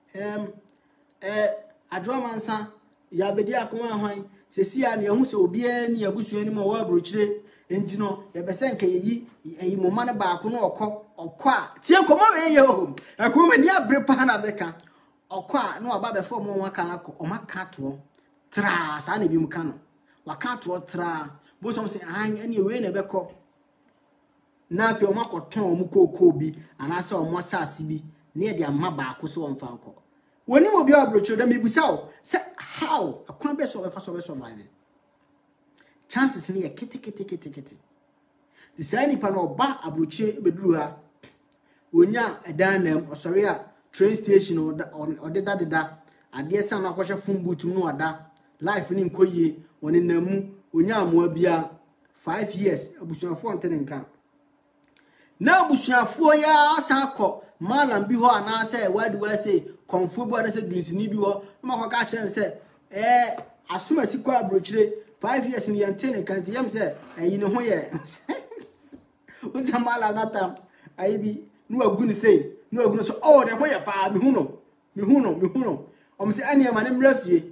adromansa ya bedi akoma hwan sesia ne hu se obi ani abusua ni mo wa abrochire enti no ye bese nka yi moma ne ba ko no okọ a tie komo we ye ho akoma ni abre pa na beka okọ a no aba be fo mo wa kan akọ o maka to tra sa na bi mu kan no wa kan to tra bo so say an ani we na beko na afi o makoton mu koko bi anase o mo asase bi na ye de amma ba ko so mfa nko woni mo bi abrochire da mebusa o say how akwan be so be fa so be so man chances ni kete the same pa no ba abrochire beduru ha onya edanam osori a train station o deda ade esa na akwhwe fumbutum no ada life ni nkoyie woni namu onya amoa bia 5 years abusuafo ntene nka na abusuafo ya asako malam bi ho anase wadi we say konfubu anase dunsini bi ho makwa ka say asuma sikwa abrochire 5 years ni yantene kan ti yam say yi ne ho ye uza malam natam ayi no aguni say no aguni so oh de ho ye pa mi hu no o mse ane ma ne mrafie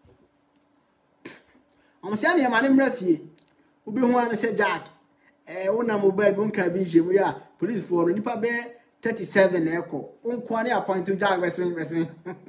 o mse ane ma ne mrafie obi hu an say Jack wona mo ba bi nka bi jemu ya police for no nipa be 37 eko onko ne appoint to Jack person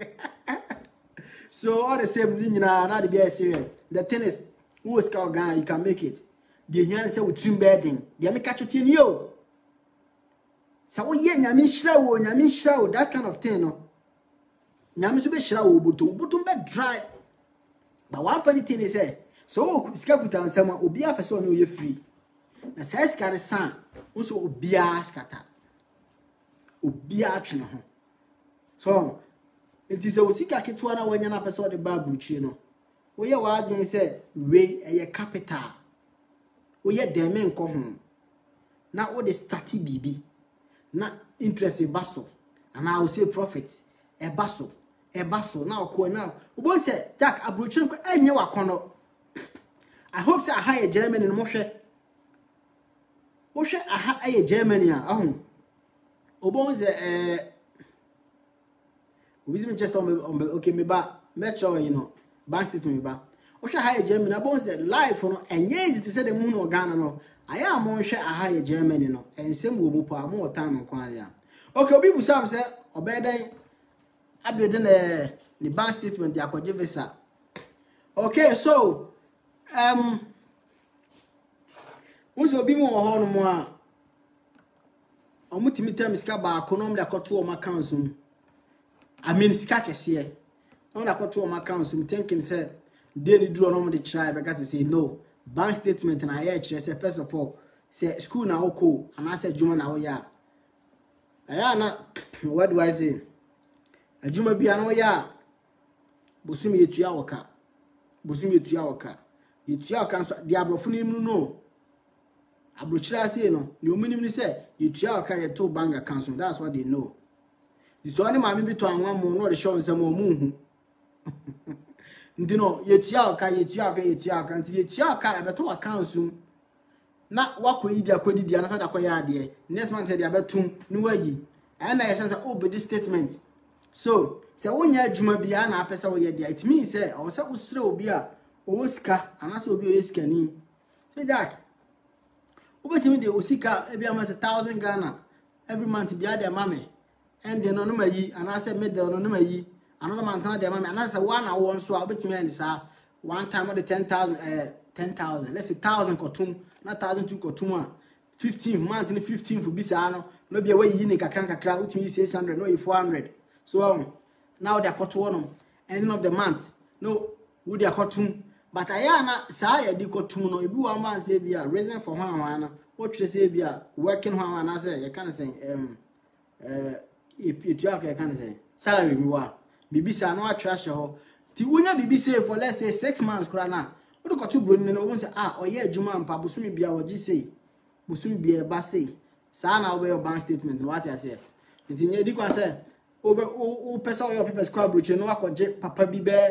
so all the same nyina na de be serious the tennis who is called Ghana you can make it the nyan say we trim bedding the make catch you yo so we ye nyame hira wo that kind of thing no nyame so be hira wo butum be dry but one funny thing is so sika kuta nsema obi a person no ye free na sai sika ne san so obi a skata obi a twe ho so it is a sika ketua na wanya na person de ba bruchi no wo ye wa adwen say we eye capital wo ye dem nko ho na wo de start bibi na interest e baso and I will say profit e baso na okọ na wo say Jack abrochi nko enye wakono I hope say aha Germany no mo hwe aha aye Germany a ahun obon say obizime just on okay me ba metro you know bank statement me ba hwe aha Germany obon say life no enye easy to say the moon no Ghana no aya mo hwe aha Germany no ensem wo mu pa mo time nko area okay obi bu sam say obedan abede na ni bank statement dia kwaje visa okay so unso obi mu ho no mo a omutimi tam sika ba konom da koto o makanso I mean sika kese no da koto o makanso thinking say daily do no mo dey try because say no bank statement na here chere say first of all say school na oko and I say juma na wo ya aya na what do I say ajuma bia na wo ya bosumi etua woka yetua kan so dia brofo ni mu no abrochira say no ni omunim ni say yetua kan ye to bank account that's what they know this one ma me bi to anwa mo no de show nsem o mu hu ndino yetua kan ti yetua kan e beto account na wakoyi dia kwadi na sada kwaya de next month dia betum ni wayi na ye sense oh be this statement so say wonya adwuma bia na apesa wo ye dia it means say o say usre obi a oska anase obi oyeska ni say Jack obetimi de osika e bia ma 1000 Ghana every month bia de mame and de no no mayi anase middle no no mayi another month na de mame anase one hour so obetimi and sa one time of the 10,000 let's say 1,000 kotum na 1,002 kotum 15 month ni 15 for bisa no bia wayi ni kakra utimi 600 no 400 so now they are cut one ending of the month no we they are cut but ayana sa ya di kotum no ebi one man say bia reason for one na what you say be working how and I say you can say if you are can say salary me wa bibi say no trash ho ti wonya bibi say for let's say 6 months kra na wo ko to bro ni no won say oye adwuma mpa bosumi bia wo gi say bosumi bia ba say sa na we your bank statement no what I say nti nye di kwa say o pesa your papers kwa broche no akọje papa bi be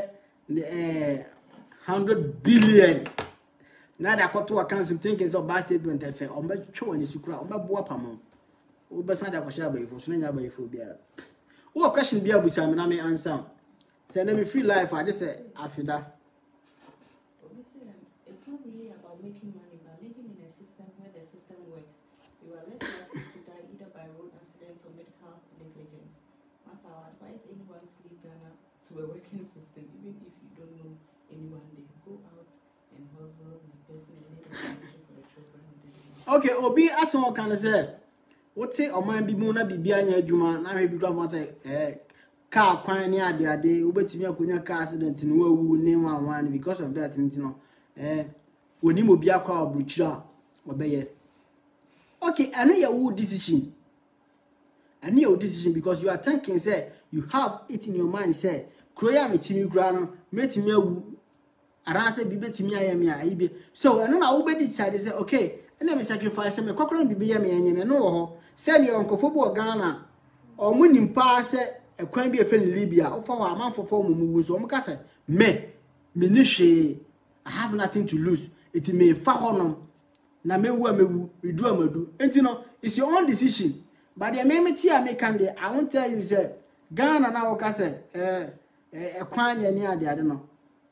100 billion na da akoto account thinking so bank statement efe o be twa ni sukura o be boa pamo o be san da kwasha ba ifo so nya ba ifo bia o question bia busa me na me answer say na me free life I just say afida. It's not really about making money, but living in a system where the system works. You are less likely to die either by road accident or medical negligence. As I would advise anyone to leave Ghana to a working system, even if you don't know anyone there. Go out and hustle and person and make a decision for the children. Okay, obi aso kan say what say oman bi mu na bibia nya adwuma na hwe bi do say car kwan ni ade obetimi akonya car accident ni wawu ni wanwan because of that no woni mo bia kwa obruchira obeye. Okay, I know your decision. I know your decision because you are thinking say you have it in your mind say kroya metimi kura no metimi awu ara say bi betimi ayemi aibe so I know na wo be decide say okay and me sacrifice me kokoro bibi ye me enye no wo ho say ne onkofo bo Ghana o mu nimpa say ekwan bi efe ni Libya o fa wa amanfofo mu so o mka say me ni hwe I have nothing to lose it me fa honom na mewu amewu edu amadu enti no it's your own decision but the memeti a me can dey I won't tell you say Ghana na wo ka say ekwan ye ni ade no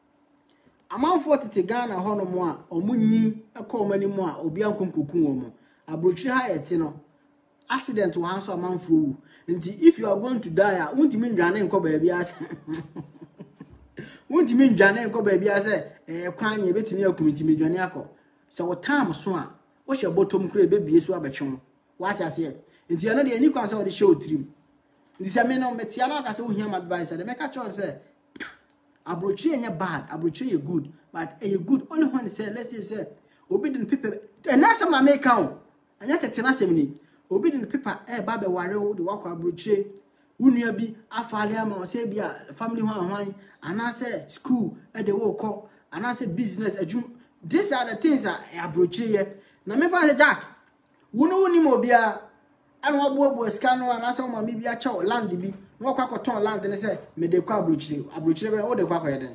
amanfo tete Ghana honom a omunyi ekomani mu a obi ankonkoku wo mu abrochiri ha yete no accident wo hanso amanfo wu nti if you are going to die untimi ndwane nko ba bia ase untimi ndwane nko ba bia ase kwan ye betimi akumintimi ndwane akọ so wo time so a wo hye bottom kure bebie so abetwe what I say nti ano de ani kwan se wo de show trim nti se me no metia na aka se wo hia advice de make a choice say abrochiri enya bad abrochiri good but good only when say let's say obi den people and na some na make count anya tete na sem ni obi den people ba be ware wo de wakwa abrochiri unua bi afale ama o say bia family hwan ana say school de wo kọ ana say business adwum these are the things abrochiri ye na me fa say Jack woni mo bia ana obo ska no ana say mo bia chaw land bi no kwa koton land ne say me de kwa abrochiri be o de kwa yeden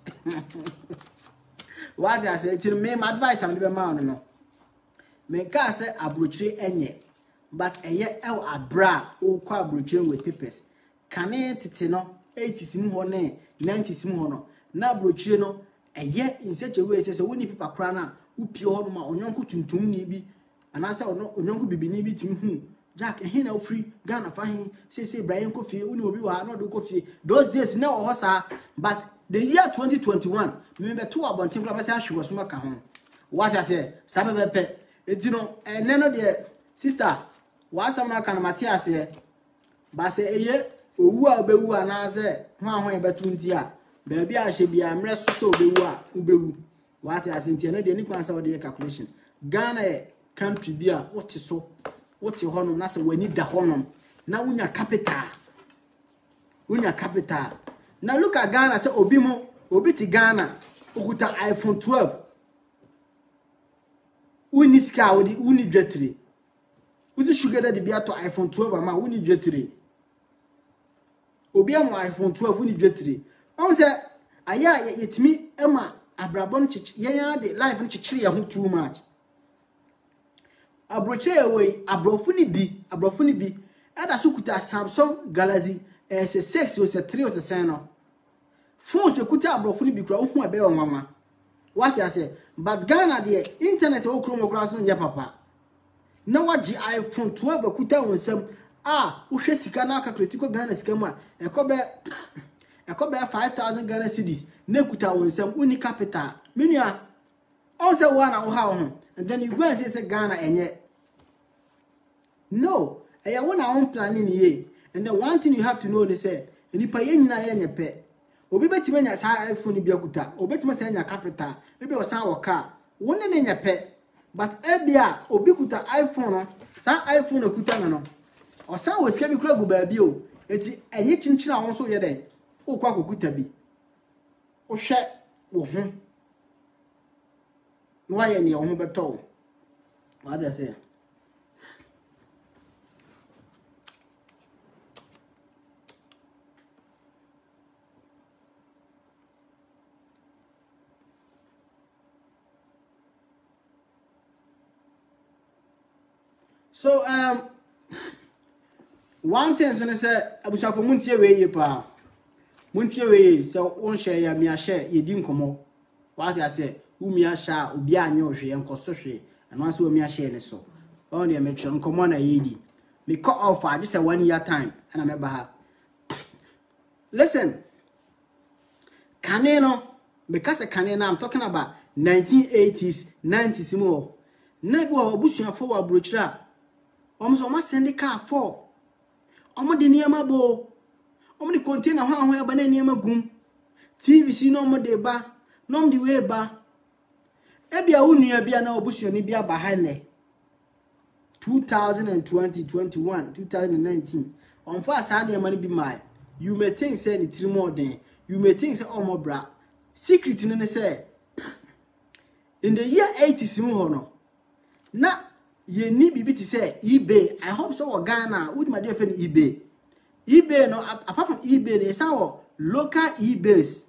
what I say till me my advice am be ma no me ka say abrochiri enye but eye abra o kwa abrochiri with papers kane tete no 80s mu ho ne 90s mu ho no na abrochiri no eye in such a way say woni paper kra na upie ho no ma onyonko tuntum ni bi ana say onyonko bibini bi timi hu Jack he na free Ghana fa he say Brian Kofi uni obi wa na do Kofi those days na o hosa but the year 2021 remember two abontim kra say ahwe so maka ho what I say sabe be enti no no de sister wa sama kan Matias ye ba say eye owu a obewu ana say ho e betu nti a ba bia ahye bia mre so obewu a obewu what I say enti no de ni kwan say o de calculation Ghana country bia what so what you honum na say wani da honum na wunya capital now look at Ghana say obi ti Ghana okuta iPhone 12 uni ska uni dwetire uzi sugar daddy bia to iPhone 12 ama uni dwetire obi am iPhone 12 uni dwetire on say aya yetimi ema abrabon yan de life no chichire ya ho too much abroche away abrofuni bi ada sukuta Samsung Galaxy S6 or S3 or S7 no phone sukuta abrofuni bi kura ohu abe onwama what I say but Ghana the internet o kro mo kura so nya papa na waji iPhone 12 akuta wonsam wo hwe sika na aka critical Ghana sika mu a ekobe 5000 Ghana cedis na kuta wonsam uni capital menua on say one wo ha ho and then you go and say Ghana enye no I want our own planning here and the one thing you have to know is say nipa ye nyina ye nyepe obi betime nya sa iPhone bi akuta obi betime sa nya capital ebe o san wo car wonne ne nyepe but ebia obi kuta iPhone no sa iPhone kuta no o sa wo sika bi kura go ba bi o enti enye chinchina won so ye den o kwa kokuta bi o hwe wo ho no wa ye ne wo ho beto what I say. So one thing is say abusha for muntie we pa muntie we say won share ya mi a share ye di nkomo what I say umi a share obi anye ohwe enkoso hwe eno ase omi a share ne so on ye me twa nkomo na ye di me cut off for this a 1 year time and I ha listen kaneno because kaneno I'm talking about 1980s 90s mo na bi wo abusuafo wa brochira so ma send car 4 omo de niam bo omo de container ho aba na niam gum TVC no omo de ba no omo de we ba e bia wonua bia na obusuani bia ba ha ne 2020 21 2019 on fa sa na man bi mai you may think say ni 3 more than you may think say omo bra secret no say in the year 80s mu ho no na ye ni bibi ti say eBay. I hope so Ghana would my dear friend eBay no apart from eBay there is our local eBays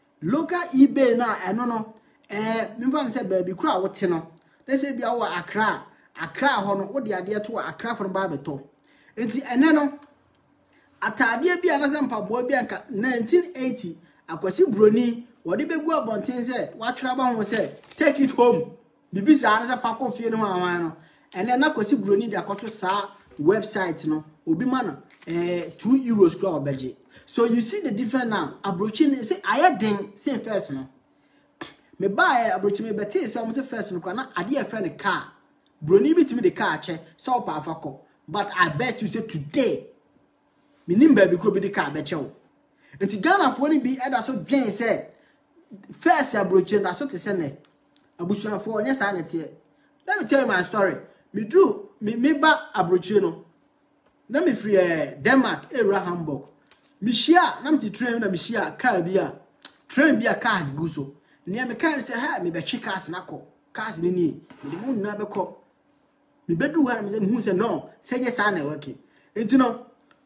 na no me fan say baby kura wote no they say bia wo Accra ho no wo de ade to Accra from ba beto enti ene no atade bia na se mpaboa bia nka 1980 akwasi broni wo de begu abonten say wa twra ba ho say take it home bibi sa na se fa kofie no awan no ene na kwasi broni de akoto sa website no obi mana €2 kura obeje. So you see the difference now. Abrochi say aya den same first no. Me buy abrochi me beti say almost first no na ade e friend car. Broni bi timi the car che so pa afako. But I bet you say today me nim ba bi kro bi the car be che wo. Enti Ghana fo ni bi eda so dwen say first abrochi na so te say ne abusuafo onye sa na tie. Let me tell you my story. Me drew me ba abrochi no. Na me free Denmark era Hamburg. Me share na me train na me share car bia. Train bia cars go so. Nia me car say ha me be twe cars na ko. Cars ni ni. Me de mun na be ko. Me bedu ha me say hu say no. Say yes na working. Enti no.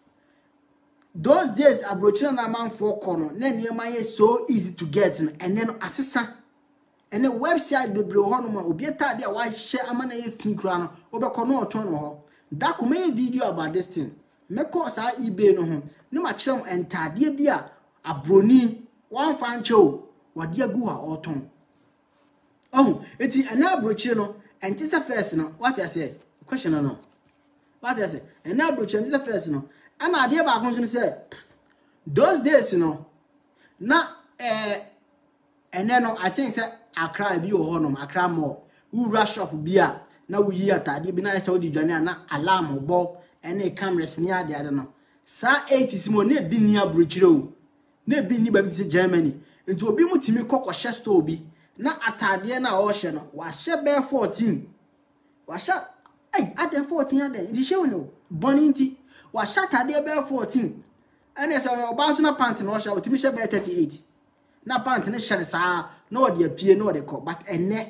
Those days abrochi na man for kono. Na niam ye so easy to get and then asesa. And the website be bro ho no ma obi ta dia wa hye amana ye fin kura no. Obekọ no oton no ho. That could make a video about this thing. Make us our eBay no home. No match them and tadia bia a brony one fan show. What dear go or tongue. Oh, it's an abroach no and this a first no. What I say? Question or no? What I say? An abroach and this a first no. And I dear about conscience say those days not and then I think say I cry be or honor, I cry more. Who rush up beer. Na we yi atade bi na Saudi dwane na alarm bo ene cameras ni ade ade no sa 80s mo na bi ni abrochire o na bi ni ba bi se Germany enti obi mutimi kokko hye store bi na atade na o hye no wa hye be 14 wa hye ade 14 ade enti hye wono boni enti wa hye atade be 14 ene se o ba so na pant na o hye otimi hye be 38 na pant ne hye sa na o de apie na o de ko but ene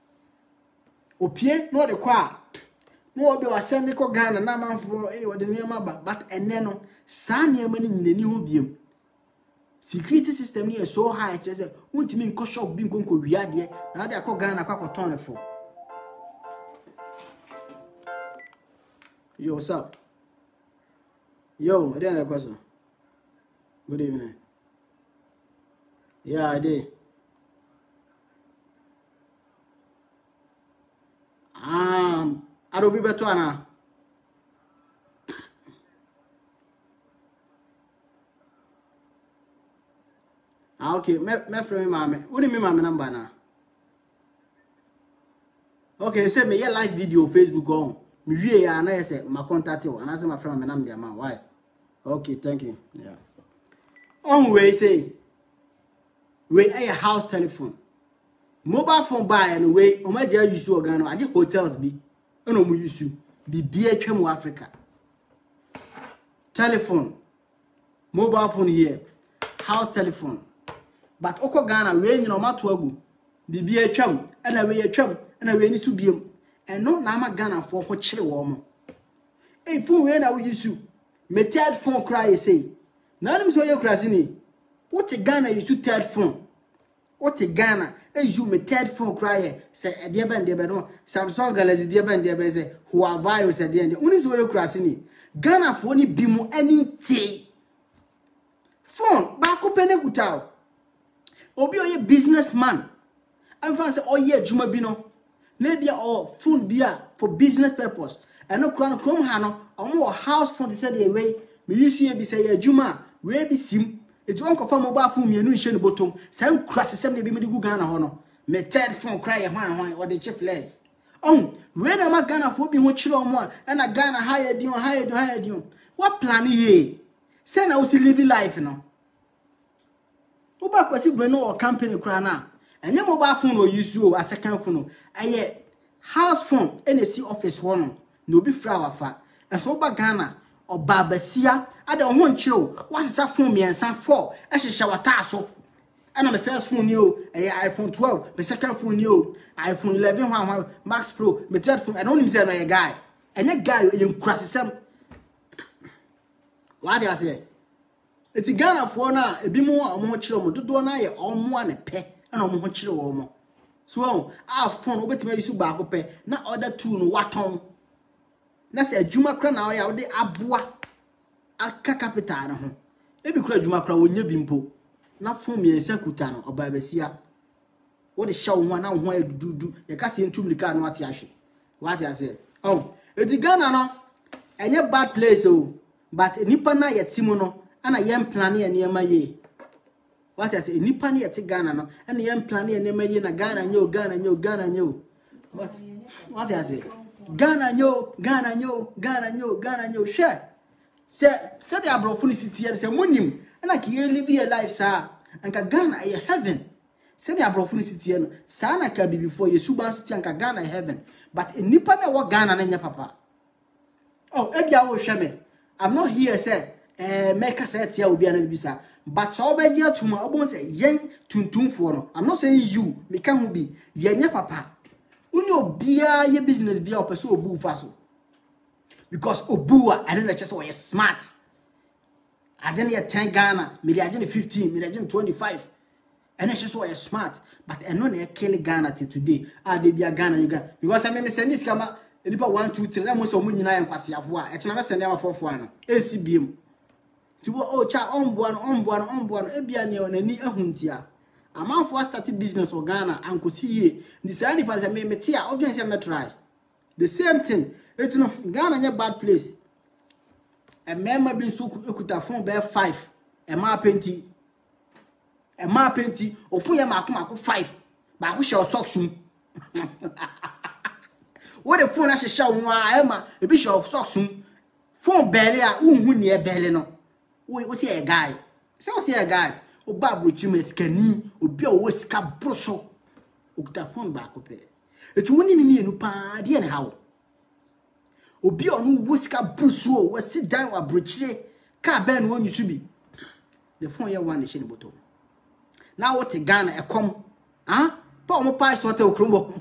opie no de kwa no obi wa send ko Ghana na manfo wo de niam ba but enne no sa niam ni nyinani ho biem security system ni so high say untimi nko shop bi nko wiade na de akọ Ghana kwa koton fo yo what's up yo I didn't have a question. Good evening. Yeah, I did. I don't be better now. Okay, me friend mama. What do you mean my number now? Okay, say me live video Facebook on. Me wie ya na say my contact you and I say my friend my number man. Why? Okay, thank you. Yeah. On way say we a house telephone. Mobile phone buy anyway, o ma je use Ghana, I just hotels be. No mu use the BHM Africa. Telephone. Mobile phone here. House telephone. But oko Ghana we nyina ma to agu. The BHM and we atwam and we ni su biem. And no na ma Ghana for ho kire wo mo. Eh phone we na we use me third phone cry say. Na nim so ye krasi ni. What Ghana use third phone? What Ghana use me third phone cry say e de ben no Samsung Galaxy de ben say Huawei say de nim so ye krasi ni. Ghana for ni bi mu ani tie. Phone ba ko pene kutao. Obi oye businessman. I'm fancy oh yeah juma bi no. Na bia or phone bia for business purpose. And no crown chrome ha no omo house phone say the way me use here be say juma we be sim. It won't confirm mobile phone me no nhye no bottom. Say crash sem na bi me di gu Ghana ho no. Me third phone cry hwan or the chief less. Oh, we na ma Ghana for bi ho kire omo a na Ghana higher dion. What plan here? Say na we see living life no. Oba kwasi bro no or company kra na. Enye mobile phone o use o a second phone. Aye house phone NSC office one no be fra fa. And so ba Ghana or babasia ade ho nchiro wasesa phone miensa 4 e hehye wata so. And my first phone yo iPhone 12, my second phone yo iPhone 11 Max Pro, my third phone I don't even say no guy. And that guy you crash some. What do I say? It's Ghana for na ebi mo omo chiro mo dodo na ye omo ane pe na omo chiro wo mo. So our phone obetime use ba ko pe na other two no waton. Na say adwuma kra na ya ode aboa aka capital na ho. Ebi kra adwuma kra wonya bi mpo. Na phone me kuta no oba besia. Wo de shaw ho na ho adududu ye ka se ntum lika no ate ahwe. What I say? Oh, it's Ghana no enye bad place o, but nipa na ye timo no ana yem plan ye niema ye. What I say? Nipa na ye te Ghana no ana yem plan ye niema ye na Ghana nyo. What I say? Ghana nyo. Share. Say the abrofuni city here say monim ana ki ye live your life sir. Anka Ghana ye heaven. Say the abrofuni city here sa na ka bi before ye suba city anka Ghana heaven. But nipa na wo Ghana na nya papa. Oh, ebia wo hwe me. I'm not here say make a set here obi ana bibisa. But so be dia tuma obon say yen tuntumfo no. I'm not saying you, me can who be ye nya papa. Uni obia ye business bia opeso obu faso. Because obua and then just say smart. I then you 10 Ghana, me dey 15, me dey 25. And it's just why you're smart. But I know they kill Ghana till today. They be a Ghana you got because I mean send this kama nipa 1 2 3 most of munyi na yankwase afo a. E never send am for ana. ACBM. To oh cha onboa e bia ne onani ahuntia. Amanfo start business or Ghana ankosi ye. This any part say me tia obviously say me try. The same thing. It's no Ghana nya bad place. A member bin so ekuta phone be 5. E ma penti. E ma penti ofu ye mako 5 ba ko share socks mu what the phone as share nwa e ma e bi share socks mu phone bele a unhu ne e bele no we say a guy say we say a guy o ba brochi meskani obi a wo sika broso okuta phone ba ko pe etu woni ni mienu pa de ne hawo obi onu wo sika broso wo sit down wa brochire ka ben won yusu bi the phone ye one share bottom. Now what Ghana e come pa mo pa so te okrombo.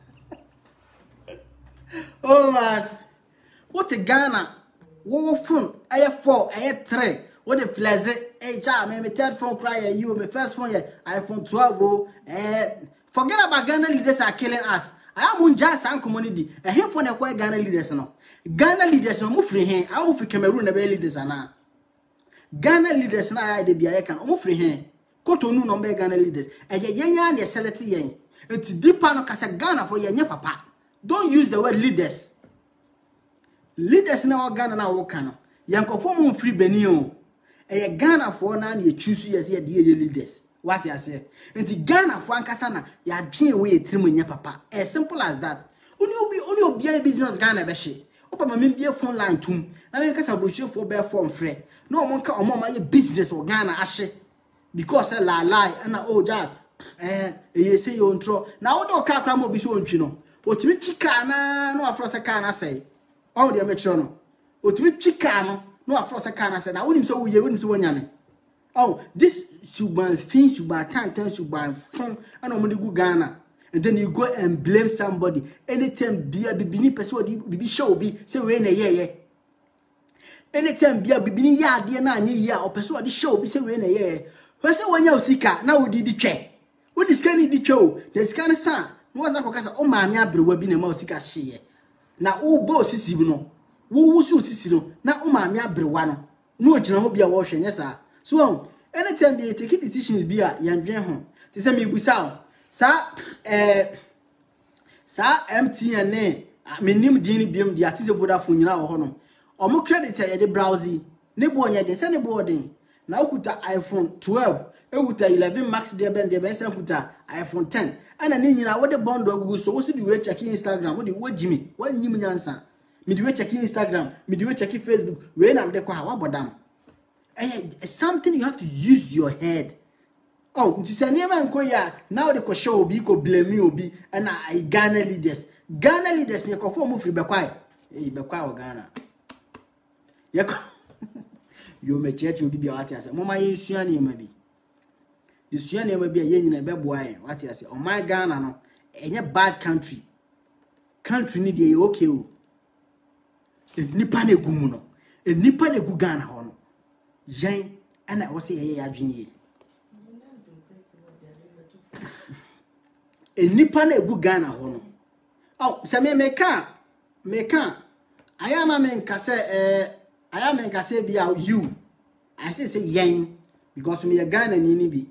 Oh man, what Ghana wo phone aye 4 aye 3 what the flash cha me third phone cry you me first phone iPhone 12 forget about Ghana leaders are killing us. I am just an community e him phone e kwa Ghana leaders no mo free hen I mo free Cameroon na be leaders ana Ghana leaders na I dey bia kan mo free hen Kotonu no be Ghana leaders. Yenya na select yen. Enti dipa no kasa Ghana for yenye papa. Don't use the word leaders. Leaders na Ghana na wo kan no. Yankofo mo free beni o. Ghana for na ye choose yes ye de leaders. What you say? Enti Ghana for ankasa na ya dwen we etrim yenye papa. As simple as that. Only obi business Ghana be hye. Opa ma membie phone line tum. Na me kasa brochire for be form frɛ. No mo nka omo ma ye business o Ghana ahye. Because la lie and oh that you say you intro. Now do car cram obi so ontwi no. Otimi chika na no afro se car na say. All the metro no. Otimi chika no afro se car na say. Na wonim so wo ye wonim so wonyame. Oh, this suban fin suban tantan suban fun and omudi gu Ghana. And then you go and blame somebody. Anytime bibini person bibi show bi say we na ye. Anytime bibini ya de na anye ya o person show bi say we na ye. We say wonya osika na wodi di twe. Wo di scan di twe. The scan sa no was na kokasa o maame abrewa bi na ma osika hye. Na wo bo osisi bi no. Wo wusu osisi no na o maame abrewa no. No ogina ho bia wo hwe sa. So anytime they take decisions be a yandwen ho. They say me busa sa MTN me nim din biem dia tise Vodafone nyina wo ho no. Omo credit ya de browse ne bo nya de se ne bo den. Na okuta iPhone 12, ekuta 11 Max de ben se okuta iPhone 10. Ana ne nyina wo de bond ogugu so wo so di we check Instagram, wo de wo jimi, wo nyim nyansa. Me de we check Instagram, me de we check Facebook, we na de kwa ha wa bodam. Something you have to use your head. Oh, nti se niam enko ya now the show obi ko blame obi and I Ghana leaders ne ko fo mo free bekwai bekwai o Ghana ye ko yo me cheche obi bia wati ase mo ma ye sua ne ma bi yesua ne ma bi ye nyina beboa ye wati ase o my Ghana no enye bad country ni dey okay o nipa na egu mu no nipa na egu Ghana ho no yen ana wo se ye adwen ye nipa na egu Ghana ho no oh se me ka ayama men ka se bia you I say yen because me Ghana ni bi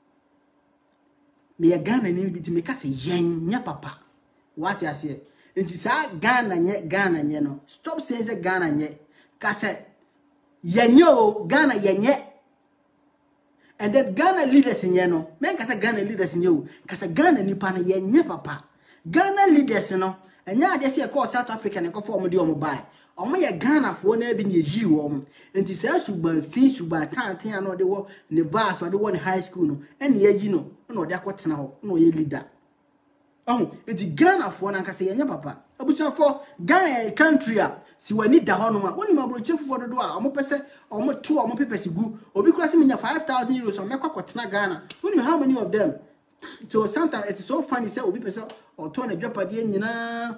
ti me ka se yen nya papa what you say enti sa Ghana nye no stop saying say Ghana nye ka se yenyo Ghana yenye. And then Ghana leaders in yeno, men kasa Ghana leaders in you, kasa Ghana nipa na yenye papa. Ghana leaders no, and ya de say call South Africa and go for omo buy. Omo ye Ghana for na bi ne ji wo. Enti say suban fin suban tantan ano de wo ne bus or de wo high school no, and ye yi no, no de akotena ho, no ye leader. Oh, enti Ghana for na kasa yenye papa. Abusa for Ghana country a si wani da ho no ma woni mabro chefu do a omo pese omo to omo pepesi gu obi kura se menya 5,000 euros o mekwa kwotena Ghana woni how many of them. So sometimes it is so funny say obi pese o to na dwapade nyina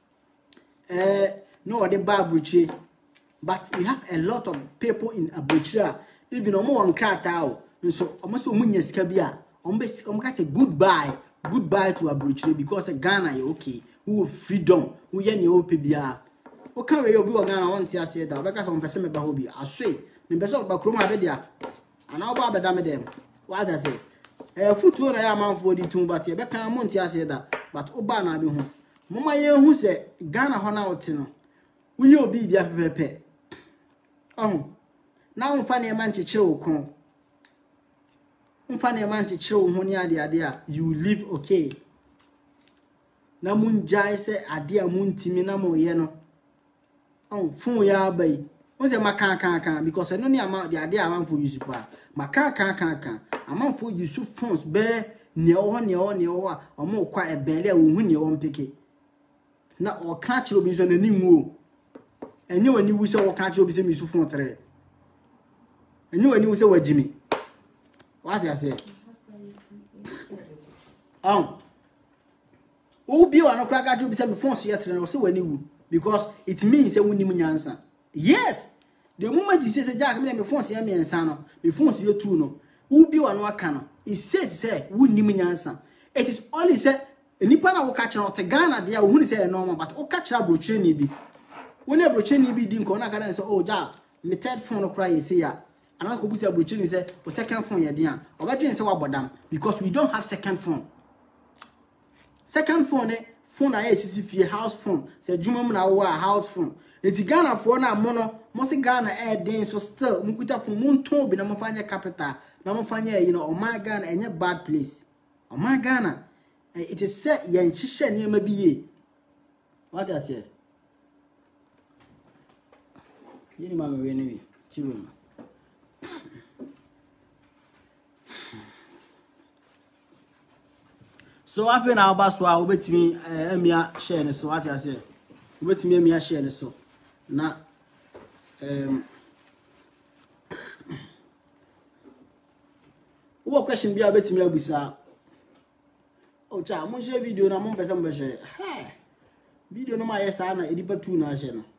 no the babruchi, but we have a lot of people in Abuja even omo won krata o so omo se omo nya sika bia omo ka say goodbye to Abuja because Ghana is okay. Who freedom, who ye ni ope bia. O kan we obi o Ghana won ti ase da. Obeka so mpese me ba ho bi. Aswe, me be so ba kroma be dia. Ana oba be da me dem. What does say? Futu na ya manfo di tun but ye be kan mo ti ase da. But oba na be ho. Mama ye hu se Ghana ho na wote no. Wo ye obi bia pepepe. Na unfa na e man chechire wo kon. Unfa na e man chechire wo ho ni ade a you live okay. Na munjai se ade a muntimi na mo ye no fun ya bai won se maka because no ni ama de ade a man for use pa maka ama for use phones be ne o a omo kwa ebele a wo hu ne wo mpeke na o ka chi obi so na nimu o enye wani wu se wo ka chi obi se mi su phone 3 enye wani wu se wajimi what you say Obi wa no kraga jo bi se me phone so yetre no se wani wu because it means say woni munyansa. Yes, the moment you say Jack me phone so me ensa no me phone so yetu no obi wa no aka no it says say woni munyansa. It is only say nipa na wo ka kire o te Ghana dia wo huni say normal but o ka kire abroche ni bi woni abroche ni bi di nko na ka dan say oh ja me third phone no cry say ya anaka ko bu say abroche ni say o second phone ye dia o ba dwen say wa bodam because we don't have second phone. Second phone I see fie house phone. Say juma na wa house phone. Eti Ghana phone na mono, mo se Ghana den so still mukuta phone mun ton bi na mo fanya capital. Na mo fanya oh my Ghana enye bad place. Oh my Ghana. It is set yen hihye ne ma biye. What I say? Yini ma we ni tiwo. So I feel now about so I will bet me Emia share so what I say. Bet me Emia share so. Na what question be a bet me abusa? Oh cha, mo share video na mo pesa mo share. Ha. Video no ma yesa na edipa 2 na share no.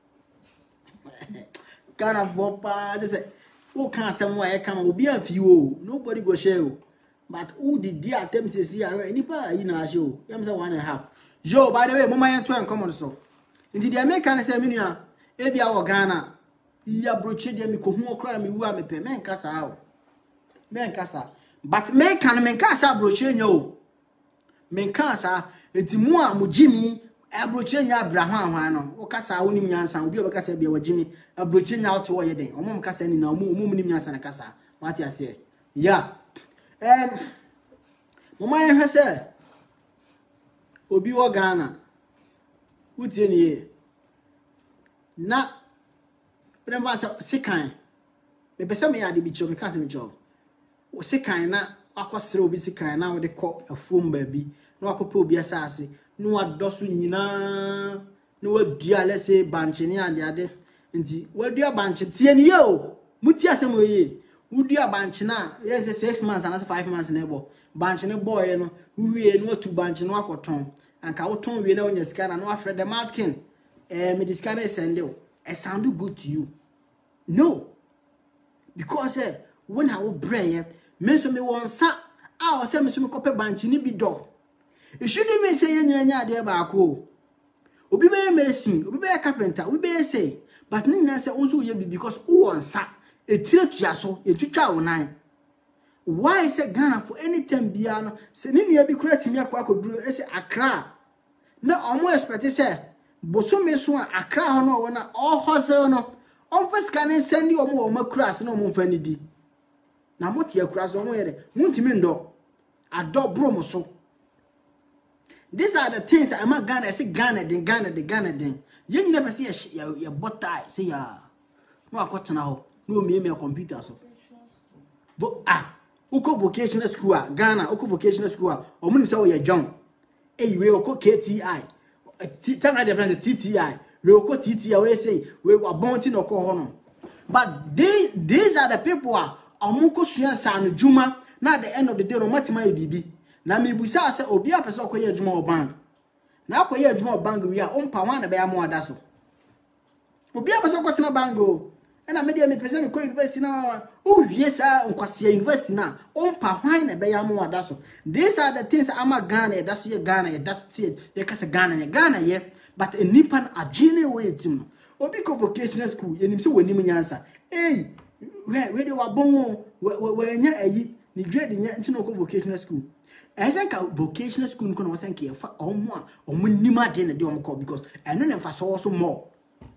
Kana vopa they say who can somewhere e come obi afi o nobody go share o. But who did the attempt to see nipa yi na show yam say 1.5 yo by the way mama yan to en come on so nti the American say me nua e bia wo Ghana ya broche de mi ko hu okra mi wu a me pe men kasa o men kasa but men kasa broche nya o men kasa enti mu a mo jimi abroche nya abraham ahwan no o kasa woni nyansa obi o kasa bia wo jimi abroche nya auto wo ye den omo kasa ni na omo ni nyansa na kasa what you say yeah mama yen say obi wo Ghana utie ni ye na remember say sekan me pese me ade bi cho me kasa me cho o sekan na akosere obi sekan na wo de ko afum ba bi na akope obi asase no wadoso nyina no wadua let's say banche ni ade nti wadua banche tie ni ye o muti asemo ye wudua banche na yes 6 months and 5 months nebo banche ne boy no wie no tu banche no akoton anka woton wie na onya sika na no afre the marking me discard send you it sound good to you no because when I will pray me so me won sa o say me so me kope banche ni bi do it shouldn't mean say nya de ba ko obi be mason obi be carpenter obi be say but ni na say onso ye bi because who won sa etire tuaso etwitwa wonan why say Ghana for any time bia no say ni nua bi kura timi akwa akoduru say Accra na omo expect say bosome so Accra ho no wona all hustle no on first can send you omo makura se no omo fa ni di na moti akura so omo ye de muntimi ndo ado bro so. These are the things I'm not Ghana. I say Ghana then. You never see your butter. Say ya. No, I got now. No, me a computer so. But Uko vocational school Ghana. Uko vocational school. Or mun say you John. Hey, we uko KTI. Tell me the difference. TTI. We uko TTI. We say we were bounty no ko hono. But these are the people amuko suya sanu juma. Na at the end of the day, no matter my bibi. Na me busa se obi apese okoye adwuma o bank na akoye adwuma o bank wi a ompa wan na be amo ada so obi apese okotena bank o na me de me pese me ko university na o wie sa nkwase university na ompa wan na be amo ada so. These are the things ama Ghana that's ye Ghana that's ye kase Ghana ye but enipan agene we tim obi ko vocational school yenim se wonim nyansa eh we de wa bon we nya ayi ni grade nya ntino ko vocational school. I think vocational school no was saying for omo nima de na de omo call because I know them for so more.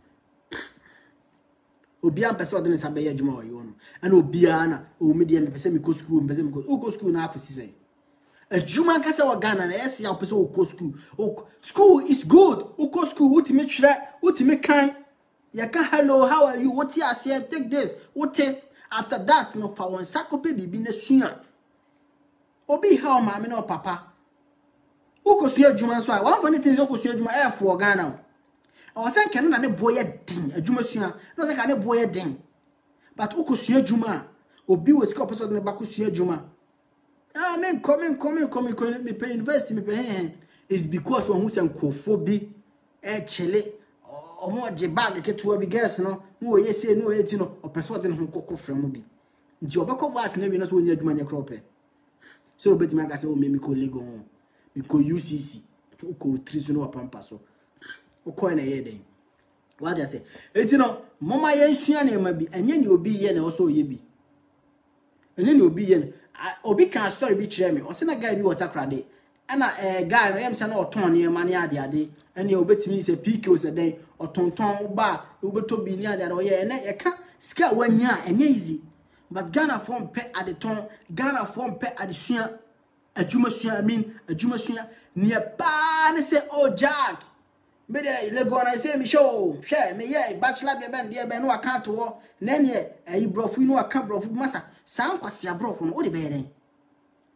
Obi am person de nsa be ya adwuma oyo no. And obi ana o me de me pese me go school, me pese me go school na apesi say. Adwuma ka say wa Ghana na yes ya pese o go school. School is good. O go school ultimate try, ultimate kind. Ya ka hello, how are you? What you say? Take this. What after that no for one sakope bibi na sua. Obi how mama no papa uko suya adwuma so one funny things uko suya adwuma for Ghana I was saying can na ne boy din adwuma sua no say can ne boy din but uko suya adwuma obi we sika person ne ba ko suya adwuma men come me pay invest me pay is because one who say nkofo bi chele omo je bag ke to bi gas no no we say no eti no o person de ho kokko frem bi nti obekọ boss na bi no so onya adwuma nya krope. So bet me say o me ko Lego me ko UCC ko triso no pampa so o ko na ye den what I say eti no mama ye nsua na ma bi enye ni obi ye na o so ye bi enye ni obi ye obi kan story bi kire me o se na guy bi water crade ana guy no yem se na o ton ne ma ne ade ene obetimi se PK o se den o tonton ba obeto bi ni ade o ye na ye ka sika wanya enye easy. But Ghana form pet at the ton, Ghana form pet at the sua, a juma sua, near pan say, oh, Jack. Maybe let go and I say, me show, share me, yeah, bachelor the band, dear Ben, no account to war, then ye, a broth, we know a cup of massa, sound was your broth from all the bedding.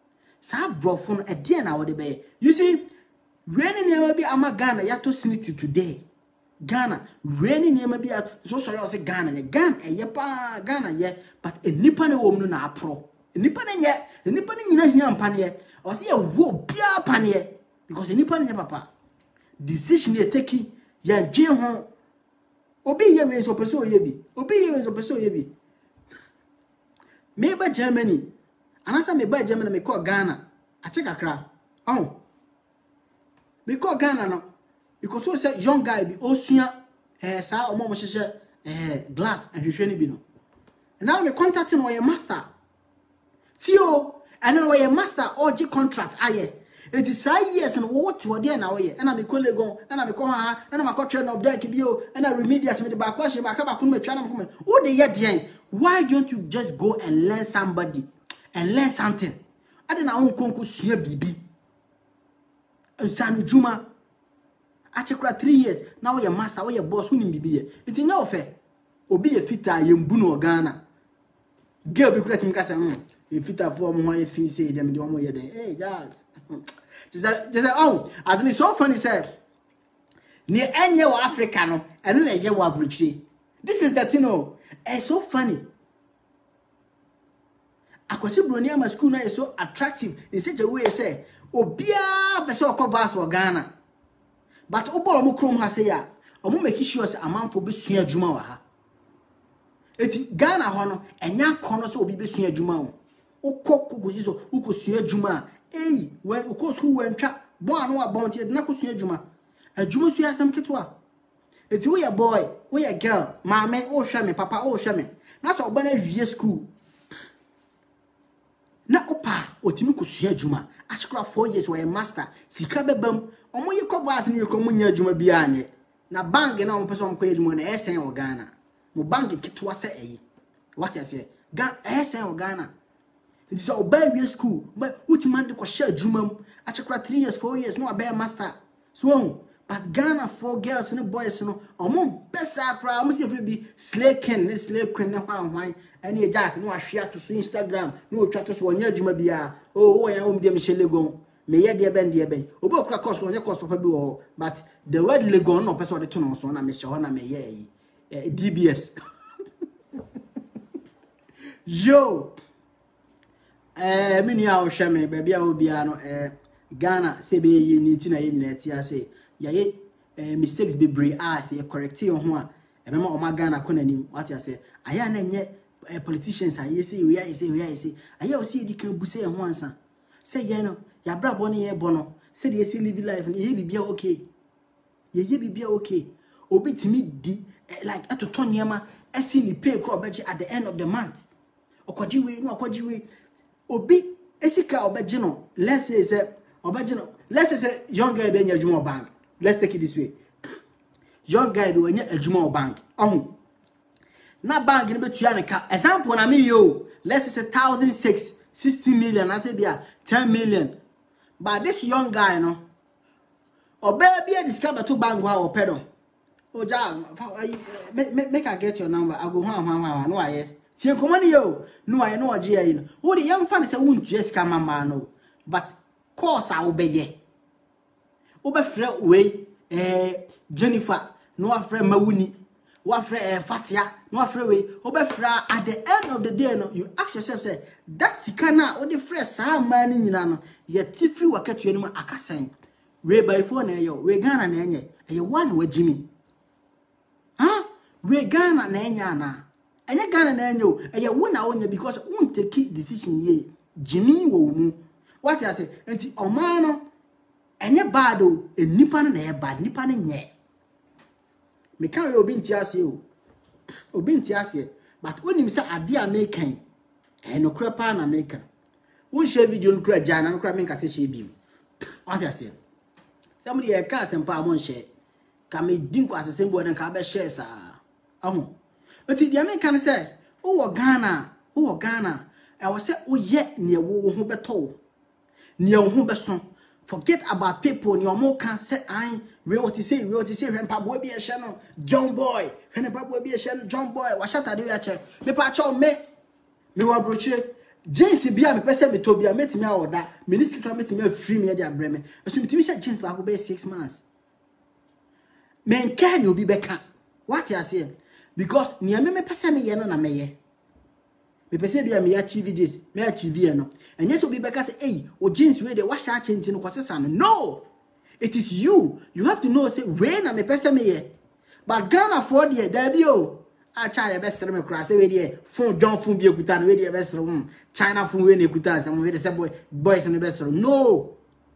Sa brofo a dear na wode be. You see, when never be ama Ghana ya to snitty today. Ghana, when never be so sorry I say Ghana, Ghana, yepa Ghana ye, but a nipa ne wom no na pro. A nipa ne ye, the nipa ne nyina hia mpane or see a wo bia pane because a nipa ne papa. Decision ye take ya dwe ho. Obi ye we so person ye bi. Obi ye we so person ye bi. Me ba Germany. Anasa me ba Germany me call Ghana. I check akra. Oh. Me call Ghana no. Because so say young guy be osua sa omo mo hye glass and hwehwe ni bi no. And now me contacting no your master. Tio, and then your master OG contract aye. It is 5 years and what to there now ye. And I be colleague and I be come ha and I train of there kibio and I remedias me the back question back up me try na come. Who dey here? Why don't you just go and learn somebody and learn something? I don't know konku sua bibi. Nsanu juma. I check 3 years. Now your master, your boss, who ni bibi. It is no fair. Obi ye fita ye mbuno Ghana. Girl be create me kasa ye fita for mo ye fi say dem dey omo ye den. Hey dad. Just oh, I think it's so funny said. Near any Africa no, and then ye wa bridge. This is that you know. It's so funny. Akwasi Bronia ma school na is so attractive in such a way say obia be so bus for Ghana. But obo omo krom ha say ya, omo make sure say amount for be sua adwuma wa ha. Eti Ghana ho no enya kono so obi be sua adwuma ho. Ukoko go so ukosua adwuma. Hey, when uko school wentwa bo anu abonti na kosua adwuma. Adwuma so yasam ketwa. Eti we a boy, we a girl, mama o hwe me, papa o hwe me. Na so oba na wie school. Na opa otimi kosua adwuma. Ashikra 4 years we a master. Sika bebam. Omo ye kobas ni ko munya adwuma bia anye. Na bank na omo pese omo ko adwuma na esen o Ghana. Mo bank ketwa se eyi. What I say? Ghana esen o Ghana. It is a baby school, but which man de ko share adwuma. Ashikra 3 years, 4 years no a bear master. So but Ghana for girls and boys no omo besa kra omo se be slave queen na hwan any jack no ahwea to Instagram no twa to so onya adwuma bia oh ya omo dem hye legon me ye de ben obi okra course onya course papa bi wo but the word legon no person de to no so na me hye ho na me ye DBS yo me nua wo hwe me ba bia obi a no Ghana se be yi ni ti na ye nyina ti ase yaye mistakes be brave say correct your ho a ebema o ma Ghana konanim what you say aya na nye politicians aye say we say aya o see di kan bu say ho ansa say ye no ya bra bo ne ye bo no say dey see live life ye bibia okay ye bibia okay obi timi di like atoto niema esi ni pay crop budget at the end of the month okoji we obi esika obeje no let's say obeje no let's say young guy be nya adwuma bank. Let's take it this way. Young guy be when you adwuma bank. Na bank ni betua ne ka. Example na me yo. Let's say 1,006, 60 million. I say be 10 million. But this young guy no. Obe be a discover to bank wa opedo. Oh ja, make I get your number. I go hwan no aye. Tie komani yo. No aye no oje aye no. Wo de yam fa ne say wuntu esika mama no. But course a obeye. Oba frɛ we Jennifer no afrɛ Mawuni wo afrɛ Fatia no afrɛ we oba frɛ at the end of the day no you ask yourself say that sika na o de frɛ saa man ni nyina no ye tifri wakatu no akasan we by phone na yo we Ghana na enye eye one wa Jimmy we Ghana na enya na enye Ghana na enye o eye wo na onya because won take decision ye Jimmy wo mu what I say enti oman no enye bad o enipa na e bad nipa na nye me kan obi ntiase o obi ntiase but onim say ade a mekan no kura pa na meka won share video no kura jana no kura menka se share bi what I say somebody e ka sempa amon share ka me dinko asesem bo den ka be share sa ahu enti dia menka ne say wo Ghana e wo say wo ye ne wo ho beto ne wo ho beso. Forget about people in your mocha. Say, I what you say, when Pablo be a channel, John Boy, when Pablo be a channel, John Boy, what shall I do? Me patch on me wa broche, jeans bia me pese me to bia metimi awoda ministry kra metimi free me dia breme so metimi sha jeans ba go be 6 months men can you be beka what you say because ni me pese me ye no na me ye me pese bia me achieve this me achieve ye no enye so be beka say hey o jeans we dey wash ache ntino kwasesa no it is you have to know say when na me pese me ye but Ghana for there be o a China be sere me kra say we there phone John phone bi ekuta no we there be sere China phone we na ekuta say we dey say boys no be sere no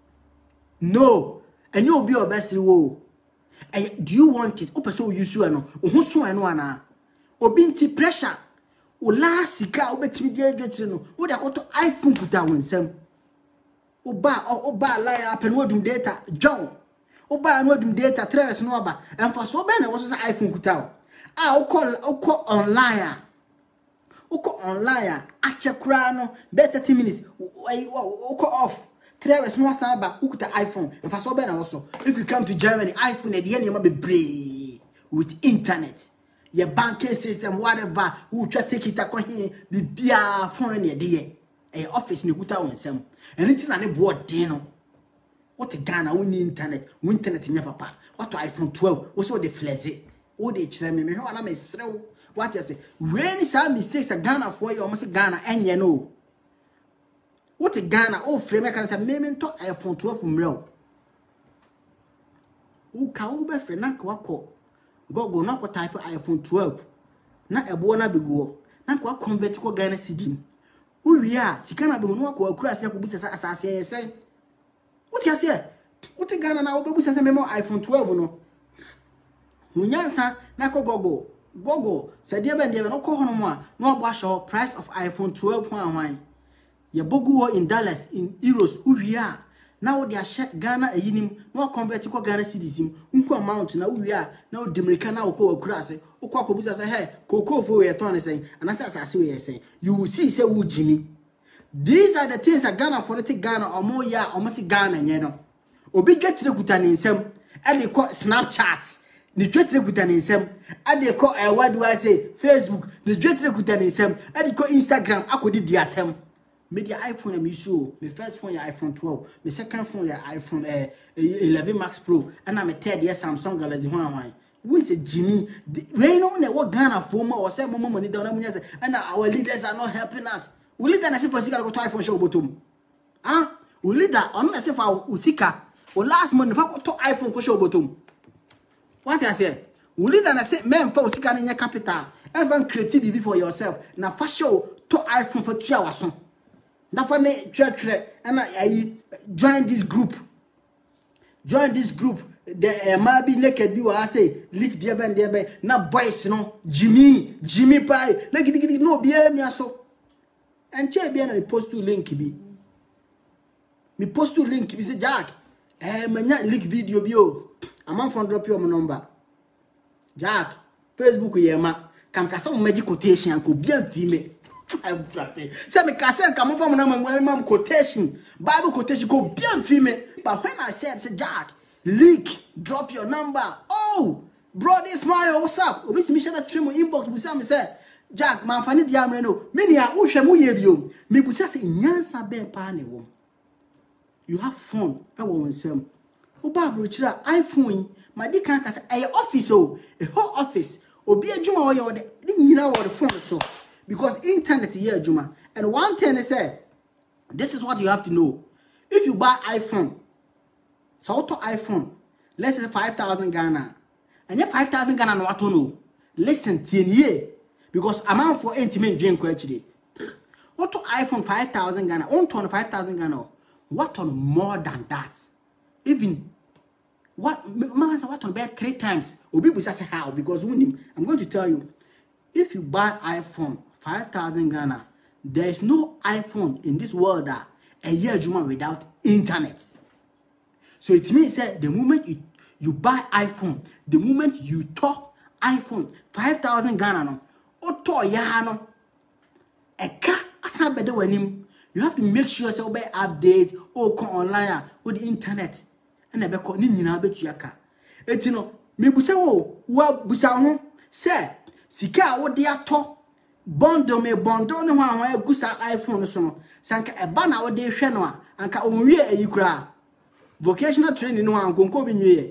and you be o be sere wo do you want it open so you sure no ho so eno ana obi nti pressure o la sika obetimi dia adwetire no wo da koto iPhone kuta wonsam oba lie up and wodum data John oba no wodum data traverse no oba and for so be na wo so iPhone kuta o online a check kra no be 30 minutes o off traverse no saba ukuta iPhone and for so be na wo so if you come to Germany iPhone e de na be brave with internet your banking system whatever who try take it akon here bibia phone na de e office ni kuta wonsam and it na ne board den no what Ghana we need internet nya papa what iPhone 12 also the flexi o de kire me hwe na me srew what you say when some mistakes Ghana for you almost Ghana enye no what Ghana o frame can say me to iPhone 12 mrew o ka o be free na kwa ko Google na ko type iPhone 12 na ebo na beguo na ko convert ko Ghana cedi o wi a sika na be no ko akura se ko bisa asase yesen what you say what Ghana na o be bisa se me iPhone 12 no munyansa na ko Google se dia be no ko hono mo a na obo show price of iPhone 12 hwan ye bogu in dollars in euros o wi a na wo dia Ghana ayinim na convert ko Ghana cedis nku amount na wo wi a na o demerika na wo ko akura se wo ko akobusa se hey kokofo we ton sen anase asase we sen you will see say wo jimi. These are the things that Ghana for take Ghana omo ya omo si Ghana nye no obi getire kuta ni nsem e dey call Snapchat ni getire kuta ni nsem e dey call what do I say Facebook ni getire kuta ni nsem e dey call Instagram akodi di atem me the iPhone am issue me first phone ya iPhone 12 me second phone ya iPhone 11 Max Pro and I'm a third ya Samsung Galaxy hwan we say Jimmy we know na what Ghana for ma or say more money down na munya say and our leaders are not helping us. We leader na say for sika go to iPhone show bottom we leader on na say for usika o last month fa to iPhone ko show bottom what I say we leader na say men for usika na nya capital even create BB for yourself na fa show to iPhone for 2 hours so na for ne tre and I join this group the maybe naked be wa say leak there ben na boys no Jimmy pai na gidi no bia mi aso and che bia na me post to link bi say Jack manya link video bi o am phone drop your number Jack Facebook ye ma kam ka some magic quotation ko bia mfime I frate say me ka say kam phone na mam quotation Bible quotation ko bia mfime but when I said say Jack leak drop your number oh bro this my what's up obi me share that trim inbox busa me say Jack man fani dia mre no me nia wo hwe mo ye bio me busa say nyansa ben pa ne wo you have phone e wo wonsam wo ba bro kira iPhone ma di kan ka say e office o a whole office obi adwuma wo ye wo de nyina wo de phone so because internet here adwuma and one thing is say this is what you have to know if you buy iPhone so to iPhone let's say 5,000 Ghana and if 5,000 Ghana no what no listen tie because amount for intimate drink actually what to iPhone 5,000 Ghana on 5,000 Ghana what on more than that even what on about 3 times obi busa say how because I'm going to tell you if you buy iPhone 5,000 Ghana there is no iPhone in this world that a year juma without internet. So it means that the moment you buy iPhone, the moment you talk iPhone 5,000 Ghana no oto ya no eka asabede wanim you have to make sure say obey update or come online with the internet and e be ko ni nyina betu aka etino me busa wo wa busa ho say sika wo de ato bundle me bundle no ho gusa iPhone so no sanka eba na wo de hwe no a anka onwie ayi kura vocational training no ankonko bi nwie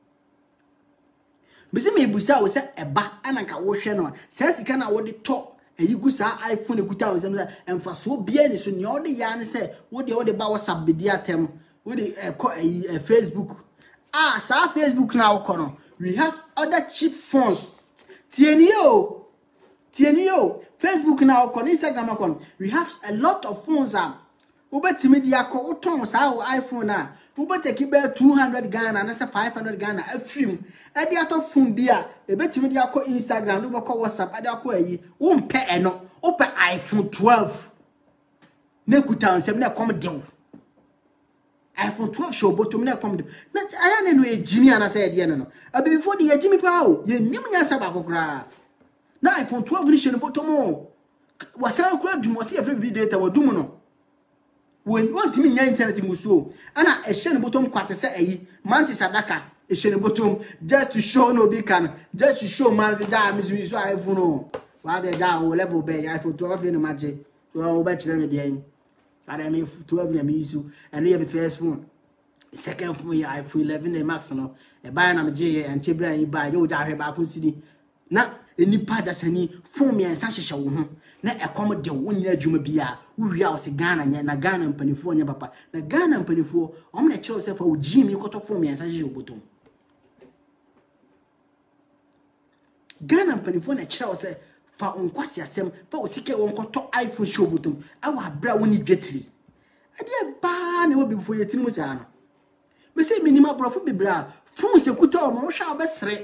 bisi me busa wo se eba ananka wo hwe no a se sika na wo de to ayi gusa iPhone ekuta wo se no emfaso bia ni so ne wo de ya ne se wo de ba WhatsApp bi dia tem wo de Facebook sa Facebook na wo kono we have other cheap phones tienio Facebook now on Instagram account. We have a lot of phones ubetimi dia ko uton sa iPhone na ubeteki be 200 Ghana na 500 Ghana afrim e dia to phone bia ebetimi dia ko Instagram do be ko WhatsApp e dia ko ayi wo mpe eno ope iPhone 12 na kuta nsem na kom dew iPhone 12 show bottom na kom dew na aya na no ejimi ana say dia no abi before the ejimi pa o ye nim nya sa ba kokra na iPhone 12 ni shene botomo wasa kura dumo se every video data wadum no when want me nya internet ngusuo ana e shene botom kwate se ayi manti sadaka e shene botom just to show no be can just to show man se ja mi so iPhone no wa de ja o level be iPhone 12 ni maje so o ba chire me de yin ara me 12 na mi isu and you be first phone second phone ya iPhone 11 Max no e ba na me je and chebra yin ba yo ja hwe ba ko sidi na enipa dasani phone me ensa hyehyɛ wo ho na ekom de wo nya adwuma bia wo wi a wo se Ghana nya na Ghana mpanifo nya papa na Ghana mpanifo om na kyerɛ se fa wo jimi koto phone me ensa hyehyɛ obotom Ghana mpanifo na kyerɛ se fa onkwasi asem fa wo sike won koto iPhone hyehyɛ obotom awa bra wo ni dwetiri ade ba ne wo bifo yetini mu sa no me se minima brofo bibra phone se kuto o mo hwa obesere.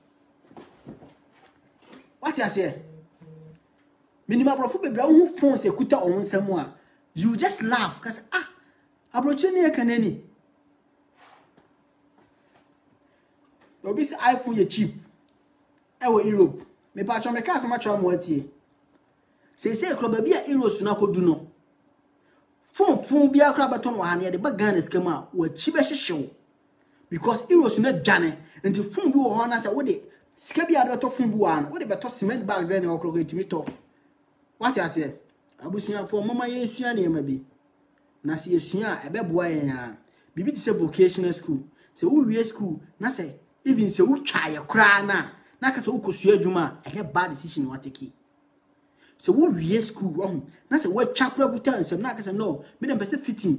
What you say? Minima profo be bra hu phone se kuta o nsam a you just laugh cuz abrochi ne kanani obi se iPhone ye cheap e wo Europe me pa cho me ka so ma cho mo atie se kro ba bia Euros na kodu no phone bia kra beton wa hane de ba Ghana scam a wa chi be hyehyew because Euros na jane and the phone bi wo ho na se wo de sika bia do to phone bi wa no wo de beto cement bag be na okro etimi to. What you say? Abusuya for mama yensua na bi na se yesua ebeboa yen a bibi ti se vocational school se wo wie school na se even se wo twa ye kra na ka se wo kosua adwuma e bad decision what take se wo wie school wo na se wo twa kra buta nsem na ka se no me dem pese fitting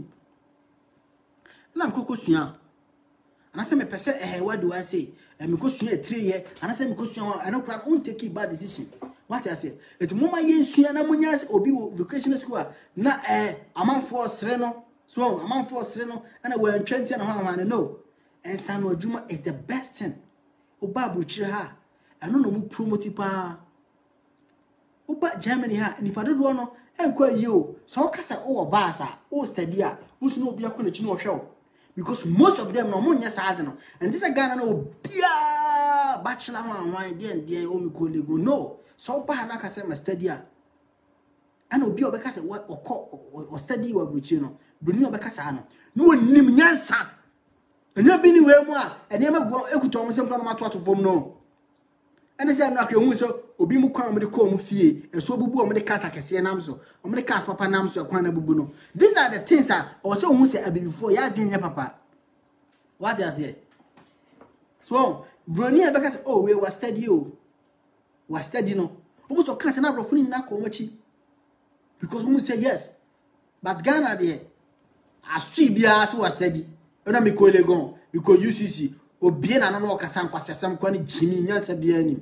na mkokosua ana se me pese what do I say me kosua 3 year ana se me kosua ana kra won take bad decision. What I say? It mama yensua na munyas obi vocational school na amanfo sre no so amanfo sre no na we 20 na ho no and san adwuma is the best thing oba abrochire ha eno no mu promote pa oba Germany ha ni padodo no enko yi o so kasa o baasa o study a musu no obi akona chi no hwe because most of them no munya saade no and this Ghana no bia bachelor one dey o mi colleague no so ba na ka say ma study a ana obi obeka say o study wa bruchi no bruni obeka say no no nim nyansa ena bi ni we mu a ene ma go ekuto mo sem ma to fom no ene say na akre hu so obi mu kwan mo de ko mu fie eso bubu o mo de kasa kese nam so o mo de kasa papa nam so kwan na bubu no these are the things o say hu say abi before ya dwenya papa. What you say? So bruni obeka say oh we was study o was study no almost o class na bro funi na ko machi because we say yes but Ghana there asu bia so was study na me ko legon because UCC obie na no kasa nkwasesam kwa ni jimi nyansa bia ni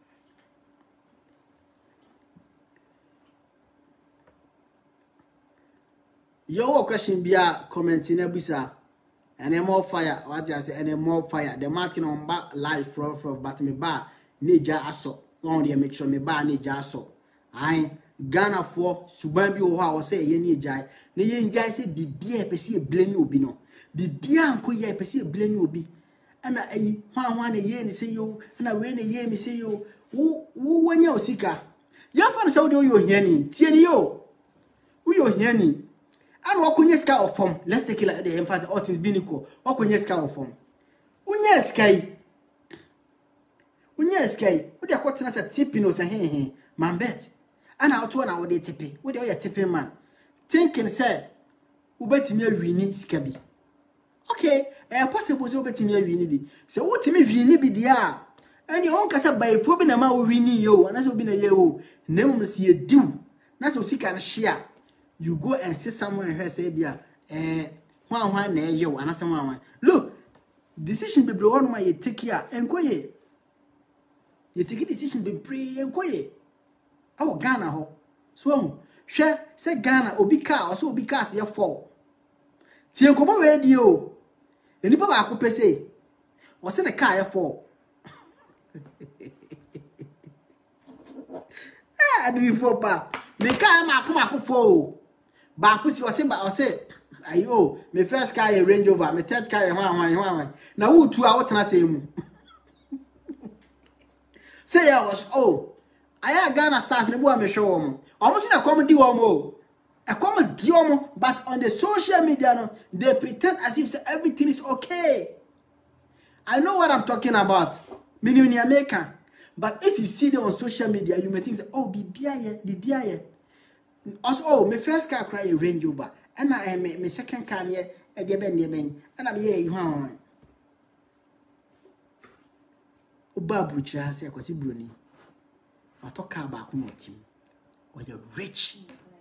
your question bia comment in abisa and more fire what you say and more fire the market on back live from but me ba neja aso on dey make sure me ba neja aso ai Ghana for suban bi wo ha wo say ye neja ne ye njai say bibia pese e blame obi no bibia anko ye pese e blame obi ana ayi hwan na ye ni say yo ana we na ye mi say yo wo wanya osika ya fa na say wo dey yo hiani tie ni yo wo yo hiani and wakunye sky of form. Let's take it like the emphasis all things being equal. Wakunye sky of form. Unye sky. What they call us a tipping or say man bet. and out one hour de tippy. What are you tipping man? Thinking said, Ubetimi wini sikabi. Okay, possible so betimi wini bi. So what me wini bi dia? And your own casa by phobia ma wini yo, and as been a year old. Name see a do. Na so seek and share. You go and see someone and her say, "Bia, one na yo, and someone." Look, decision be blown my take care and go ye. You take a decision be pre and go ye. Our Ghana ho. So, share say Ghana obi car or so obi cars your fall. Ti enkomo radio. Enipa ba ko pese. O se the car your fall. I do for pa. Me car ma ko fall. Ba ko si o se ayo, me first car a Range Rover, me third car one. Na who two a wotena say mu. Say I was I Ghana stars ne bo me hwe wo mo. Almost na comedy wo mo. A comedy wo mo, but on the social media no, they pretend as if everything is okay. I know what I'm talking about. Meaning in America. But if you see them on social media, you may think, oh, Bibia. Also, my first car cry a Range Rover. And I am my second car here at the Ben. And I'm here, you know. Babucha say, because Bruni. I talk about him. Or you're rich.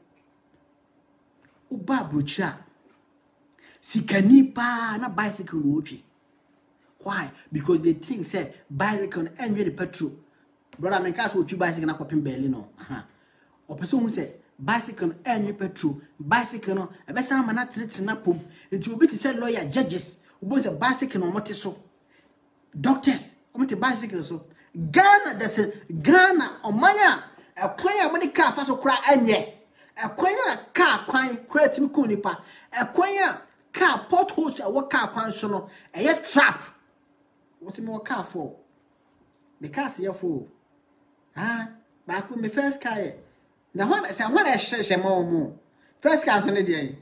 Babucha. Sikanipa na bicycle would. Why? Because they think say bicycle and the petrol. Brother, my car will you bicycle na kopin belly no. Or person who say bicycle and petrol, bicycle no, a best man not treat na pum. It will be to say lawyer judges who both a bicycle no what so. Doctors, what a bicycle so. Ghana, that's a Ghana or Maya, a choir money car for so cry and ye. A choir car crying, creative kunipa, a choir car potholes a what car consono, a yet trap. What's more car for? Because you're full. Back with my first car. Now, when I say more. First car on the day.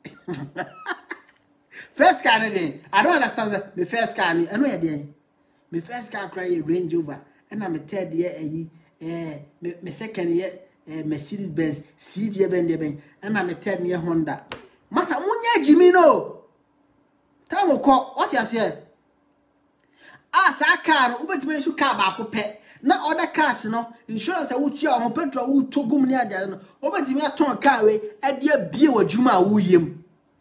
First car on the day. I don't understand that. The first car, I know a day. My first car cry a Range Rover. And I'm a third year, my second year, Mercedes Benz, CV Ben, and I'm a 10-year Honda. Massa, Jimmy, no. Tell me, what you say? Asa car, ubetime su car ba ko pe na other cars no insurance a wutu a petrol wu togum ni ade no ubetime aton car we e de bie wadwuma wo yem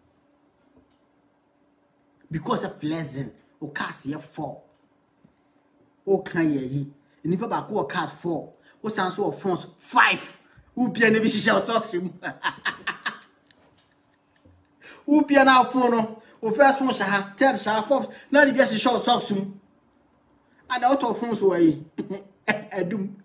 because of pleasant o cars here 4 o kan ye yi nipa ba ko cars 4 o san so of phones 5 u bia na bi hihia socks mu u bia na phone no o first one sha third sha fourth na bi hihia socks mu and out of phones way edum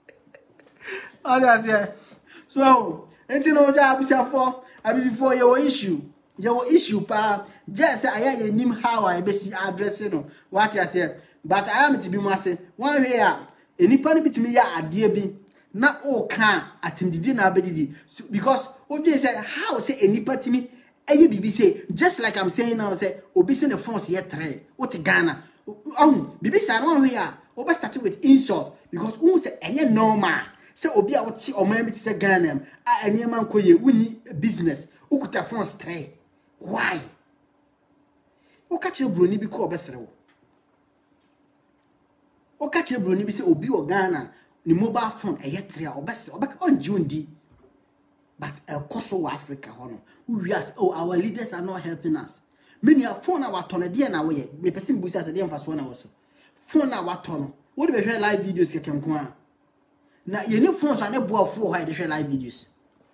others so anything no job for before your issue pa just say I nim how I be address no what you say but I am to be mase one here enipa no bitimi ya ade bi na o kan atimdidi na abedidi because obi say how say enipa timi eye bibi say just like I'm saying now say obi say the phones here 3 what Ghana bibi say no here obi start with insult because who say enye normal say obi a what see o man bi say Ghana a enye man koye wuni business ukuta phones 3 why o ka kire broni bi ko obesere wo o ka kire broni bi say obi o Ghana ni mobile phone eye 3 a obesere obeka onjundi but koso Africa hono we ask our leaders are not helping us many are phone our turn dey na we me person busa say dey mfaso na wo so phone our turn what do we share live videos keke nko a na ye ni phone so na bo afo ho dey share live videos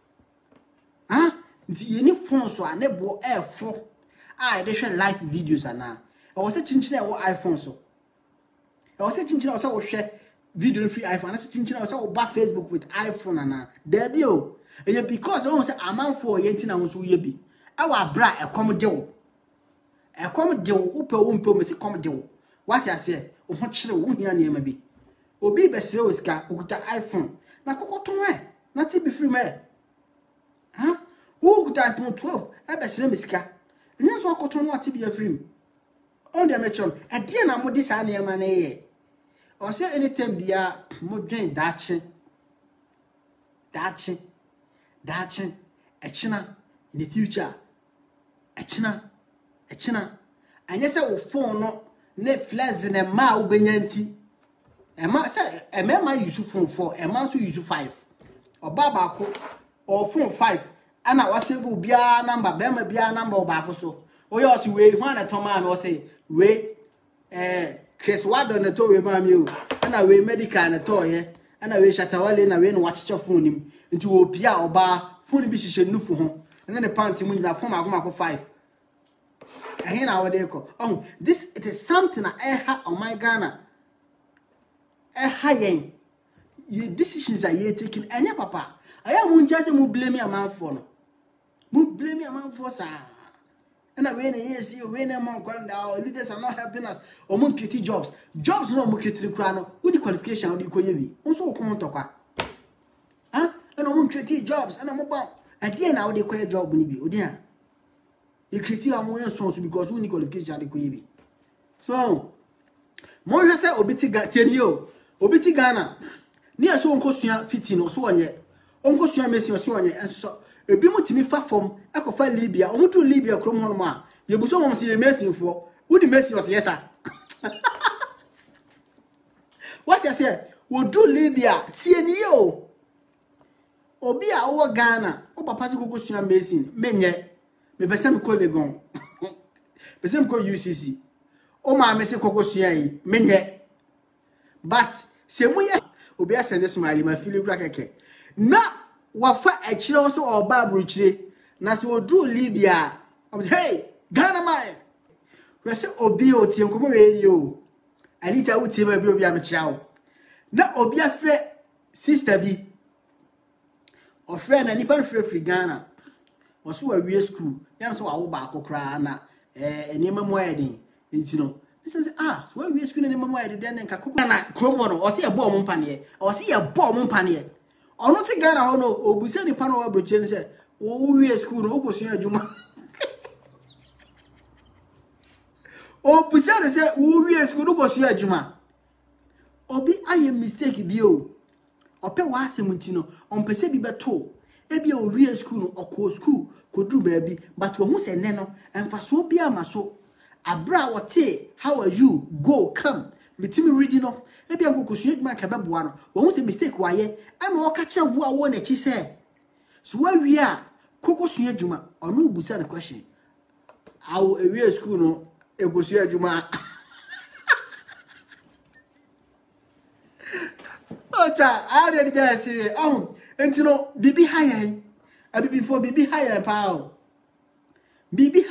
ye ni phone so na bo afo dey share live videos ana I was chinchina e wo iPhone so I was chinchina so wo share video free iPhone na chinchina so wo ba Facebook with iPhone ana there be o e because won say amanfo ye ntina won so ye bi e wa bra e kom de wo upe wo mpe me se kom de wo what I say o ho kire wo hia ne ma bi obi be sire wo sika okuta iPhone na kokoto na ti be free me wo okuta iPhone 12 e be sire me sika nya so kokoto no ati be free me on the metron e de na mo di sa ne ma na ye o say anytime bia mo dwen dache dachi echina in the future echina anya say wo phone no ne flex ne ma wo benyanti ema say emema use phone 4 ema so use 5 oba ba ko or phone 5 ana wasebe bia number be ma bia number oba ko so oyo so we hwan na toma me say we Chris Wado na to we ma me o ana we medical na to ye ana we shatawale na we no wachiche phone nim nti wo pia oba phone bi hihye nufu ho na ne panty mu nyina phone agoma 5 ehe na wo de ko oh this it is something na oh my Ghana yen your decisions are you taking anya papa aya mu nja mu blame a man for no mu blame a man for sa na we na yes you we na man kwanda leaders are not helping us or mu create jobs no mu create kura no who the qualification who koye bi nso ko ntokwa ha na mu create jobs na mu ba adie na wo de koye job ni bi odi a you create am one so because who the qualification de koye bi so mo hwe say obiti ga tieni yo obiti Ghana ni aso nkosua fiti no so onye onkosua mesi so onye enso ebi mutimi fa fom akofa Libya omutu Libya krom hono ma yebuso mom se yemesi fo wudi mesi o se yesa what I say wo do Libya tieni yo obi a wo Ghana o papa se kokosua mesi menye me pese me ko Legon pese me ko UCC o ma me se kokosua yi menye but se mu ye obi asende smile ma feel kura keke na wafa echire so oba abruchire na se odu Libya am say hey Ghana man we say obi o tie nkomo we yo anita wo tie ba bi obi am chiawo na obi afre sister bi o friend na nipa free Ghana o so wa school yam so wa wo ba akokra na enema mo ayedin ntino this is so when we school enema mo ayedin den nka kokra na kromo no o se e bo mo mpane o se e bo mo mpane ono ti Ghana ho no obusa nipa no wa broche ni se wo we school no okosua adwuma obusa ni se wo we school no okosua adwuma obi aye mistake bi o ope wa asem ntino on pese bi beto ebi o we school no okọ school kodru baabi but wo hu se ne no emfaso bi amaso abra wote how are you go come mitimi reading of ebi agokosua adwuma ka beboa no wo hu se mistake wa ye ana o ka kire wo a wo na chi se so wa wi a kokosua adwuma ono busa the question how a we school no egosua adwuma ocha I ready be serious entino bibi higher abi before bibi higher pa bibi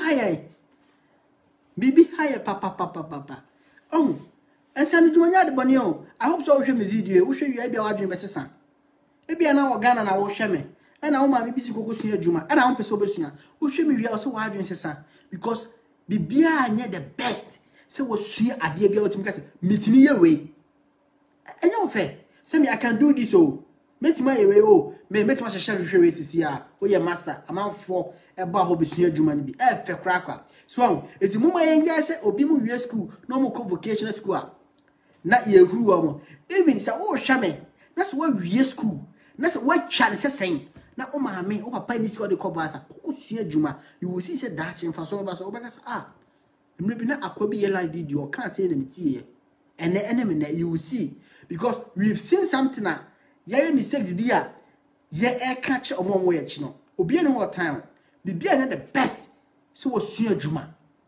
higher papa ensanu dwunya de bone o I hope so wo hwe me video wo hwe wi bia wadwen besesa e bia na wo Ghana na wo hwe me e na wo ma bibisi kokosua adwuma e na wo pese obesua wo hwe me wi o so wadwen sesa because bibia anya the best say wo sua ade bia wo timi ka se mitimi ye we enya wo fe say me I can do this oh metima ye we oh me metima hye hwe we sisi a wo ye master amanfo e ba ho besua adwuma ni bi e fe krakwa so eti muma ye nja say obi mu wi school no mo vocational school a na ye huwa mo even say wo hwa me na so wa wi school na so wa twa ne sesen na o ma me o papa ni sika de ko basa kokosua adwuma you will see say that chemfa so ba so o beka say emre bi na akwa bi ye live video kan say na metie ene me na you will see because we've seen something na ye mistakes bi a ye e catch omo ye chi no obi ene more time bibia na the best so wo sua adwuma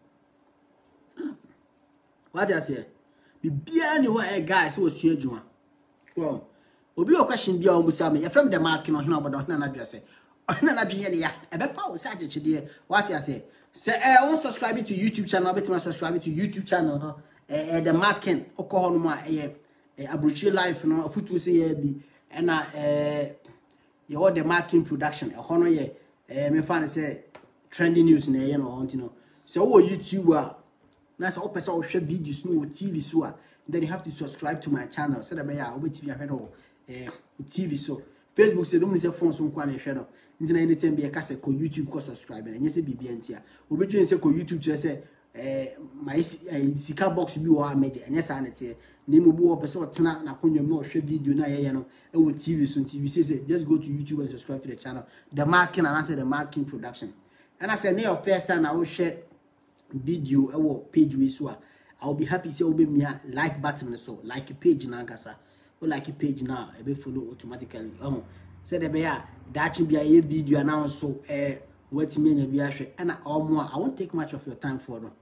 what do I say bibia ni ho e guys so wo sua adwuma well obi o question bia o musa me ye from the market no hena obodo hena na dwa say hena na dwe ye ya e be fa wo sa chechide what I say on subscribe to YouTube channel betima subscribe to YouTube channel no the market okoho no ma abrochi life no afutu say ye bi na ye what the market production hono ye me fan say trending news na ye no want know so wo YouTube a na so opesa wo hwe videos no TV so a then you have to subscribe to my channel so that me ya obetimi ahwe no TV so Facebook say don't say phone so kwa na hwe no ntina anytime be ka say ko YouTube ko subscribe na nyese bibia ntia obetwe say ko YouTube che say my sika box bi wo ameje enye sa na tie Name bo person tena na konwam na ohwe video na ye no e wo TV so TV say just go to YouTube and subscribe to the channel. The Marking and answer the Marking production. And I said na your first time I will share video e wo page we so I'll be happy say obe me like button so like a page na nkasa. O like a page now e be follow automatically. Say the be ya that be a video announce so what me nya bi ahwe and I won't take much of your time for no.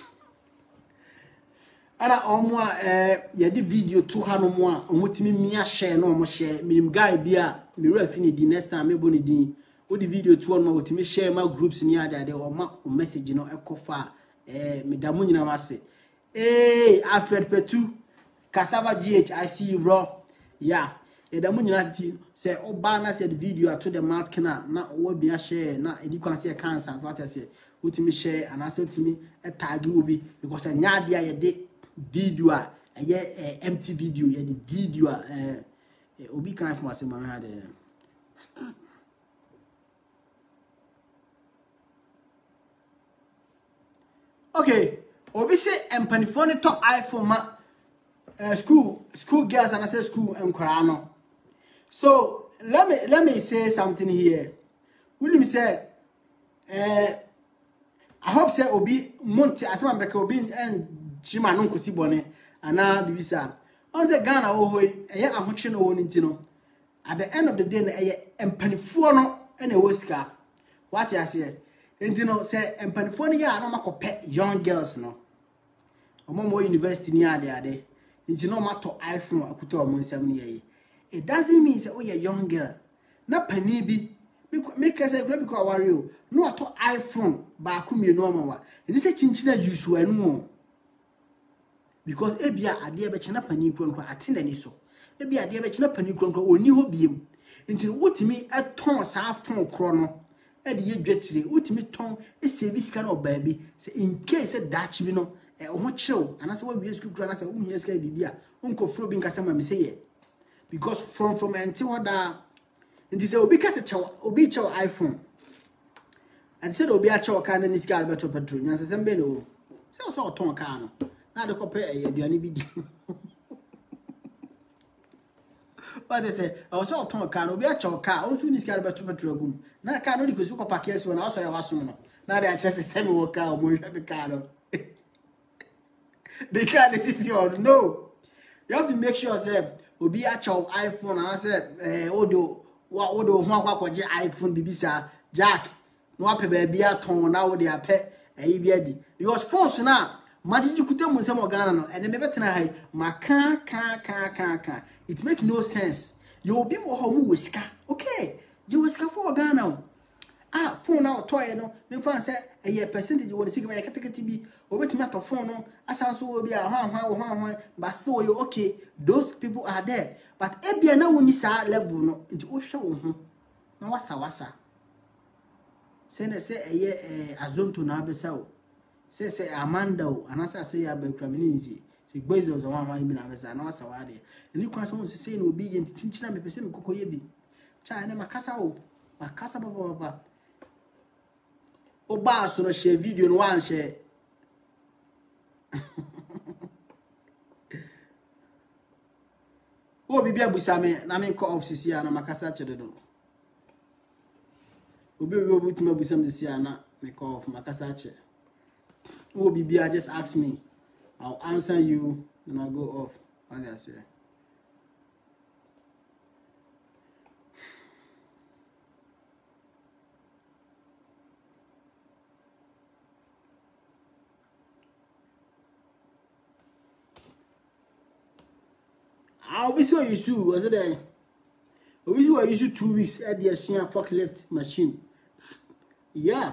And yeah, the video 200 more. Omutimi mia share no mo share. Minim guy bia me refini di next time me boni di. O the video 200 more utimi share my groups ni ada de o ma message no ekofa me damu nyina mase. Alfred Petu Cassava GH I see you bro. Yeah. E damu nyina ti say oba na say the video to the mouth kana na wo bia share na edi kwan say cancer what I say. Utimi share and I say utimi tag obi because nya dia ye de video empty video yeah the video obi kan for say man had okay obi say empanifone top iPhone ma school girls and I say school enkwara no. So let me say something here. Will say I hope say obi monte asma mbeka obi and Chima no kosi bone ana bibisa on say Ghana ohoi eye ahoche no woni ntino at the end of the day na eye empanifo no na wosika what you say ntino say empanifo no ya na makope young girls no omo university ni ade ntino mato iPhone akuta omo nsam ni ye it doesn't mean say oh you young girl na pani bi make say grab because worry o no ato iPhone ba ku mienu amawa ni say chinchina yusu anu because ebia ade be chena pani kronkro atenda ni so ebia ade be chena pani kronkro oni ho biem nti wotimi eton sa fon kro no e de yedwetire wotimi ton e service ka no baabi say in case dachi bi no o ho chew anase wa wie school kro anase wo nya ska bibia onko fro bi nkasa ma me say ye because from until wada nti say obi ka se chew obi chew iPhone and said obi a chew ka na ni ska alberto petrol nya se sembe no say so ton ka no na de kope aduane bi di what they say I was all ton car no be a chow car also ni scar beto petrol gum na car no di kosi ko park so na also ya wasom no na dey check the same work car mo hwe car no because this is your no you have to make sure say obi a chow iPhone and say odo ho akwaje iPhone bibisa jack no ape ba bia ton na wo dey ape ayi bia di because phones na Majiji kutem nsem Ghana no ene mebetena hai maka ka it make no sense you be mo ho mu wesika okay you wesika for Ghana phone now toy no me fan say a percentage you want to see my category bi obetimi ato phone no asanso obi a hwan but so you okay those people are there but ebia na woni sa level no nti ohwe wo ho na wasa say na say azonto na abesa o say Amanda anasa say ya ba kramini say gbezo zo wan bi na besa na wasa wade ni kwa so say na obi ye ntinchina me pese me kokoye bi cha na makasa baba oba so no share video no wan share o bibia busame na me call office ya na makasa chedodo obi butima busam this ya na me call off makasa che o bibia just ask me I'll answer you and I'll go off as I say. I'll be so issue was it there? We issue 2 weeks at the forklift machine. Yeah.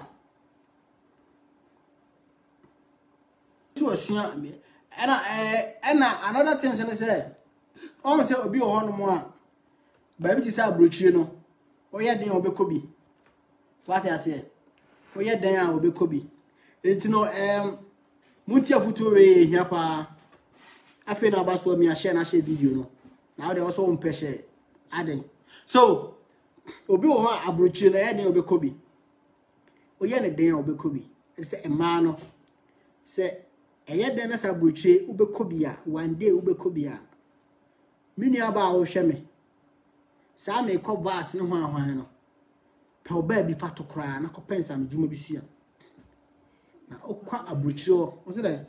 And another thing I say, almost say obi o hono mo a baby ti say abrochire no o ye den obekobi what I say o ye den a obekobi enti no munti afuto we hia pa afi na baso mi a share na share video no now they also on share aden so obi o ho abrochire no ye den obekobi o ye ne den obekobi it say e ma no say eye den na sa broche ubekọ bia one day ubekọ bia minu aba wo hwe me sa me kọ vas ne ho ahwan no pe oba bi fa to kra na kọ pensa no dwuma bi sua na okwa abrochiro wo se da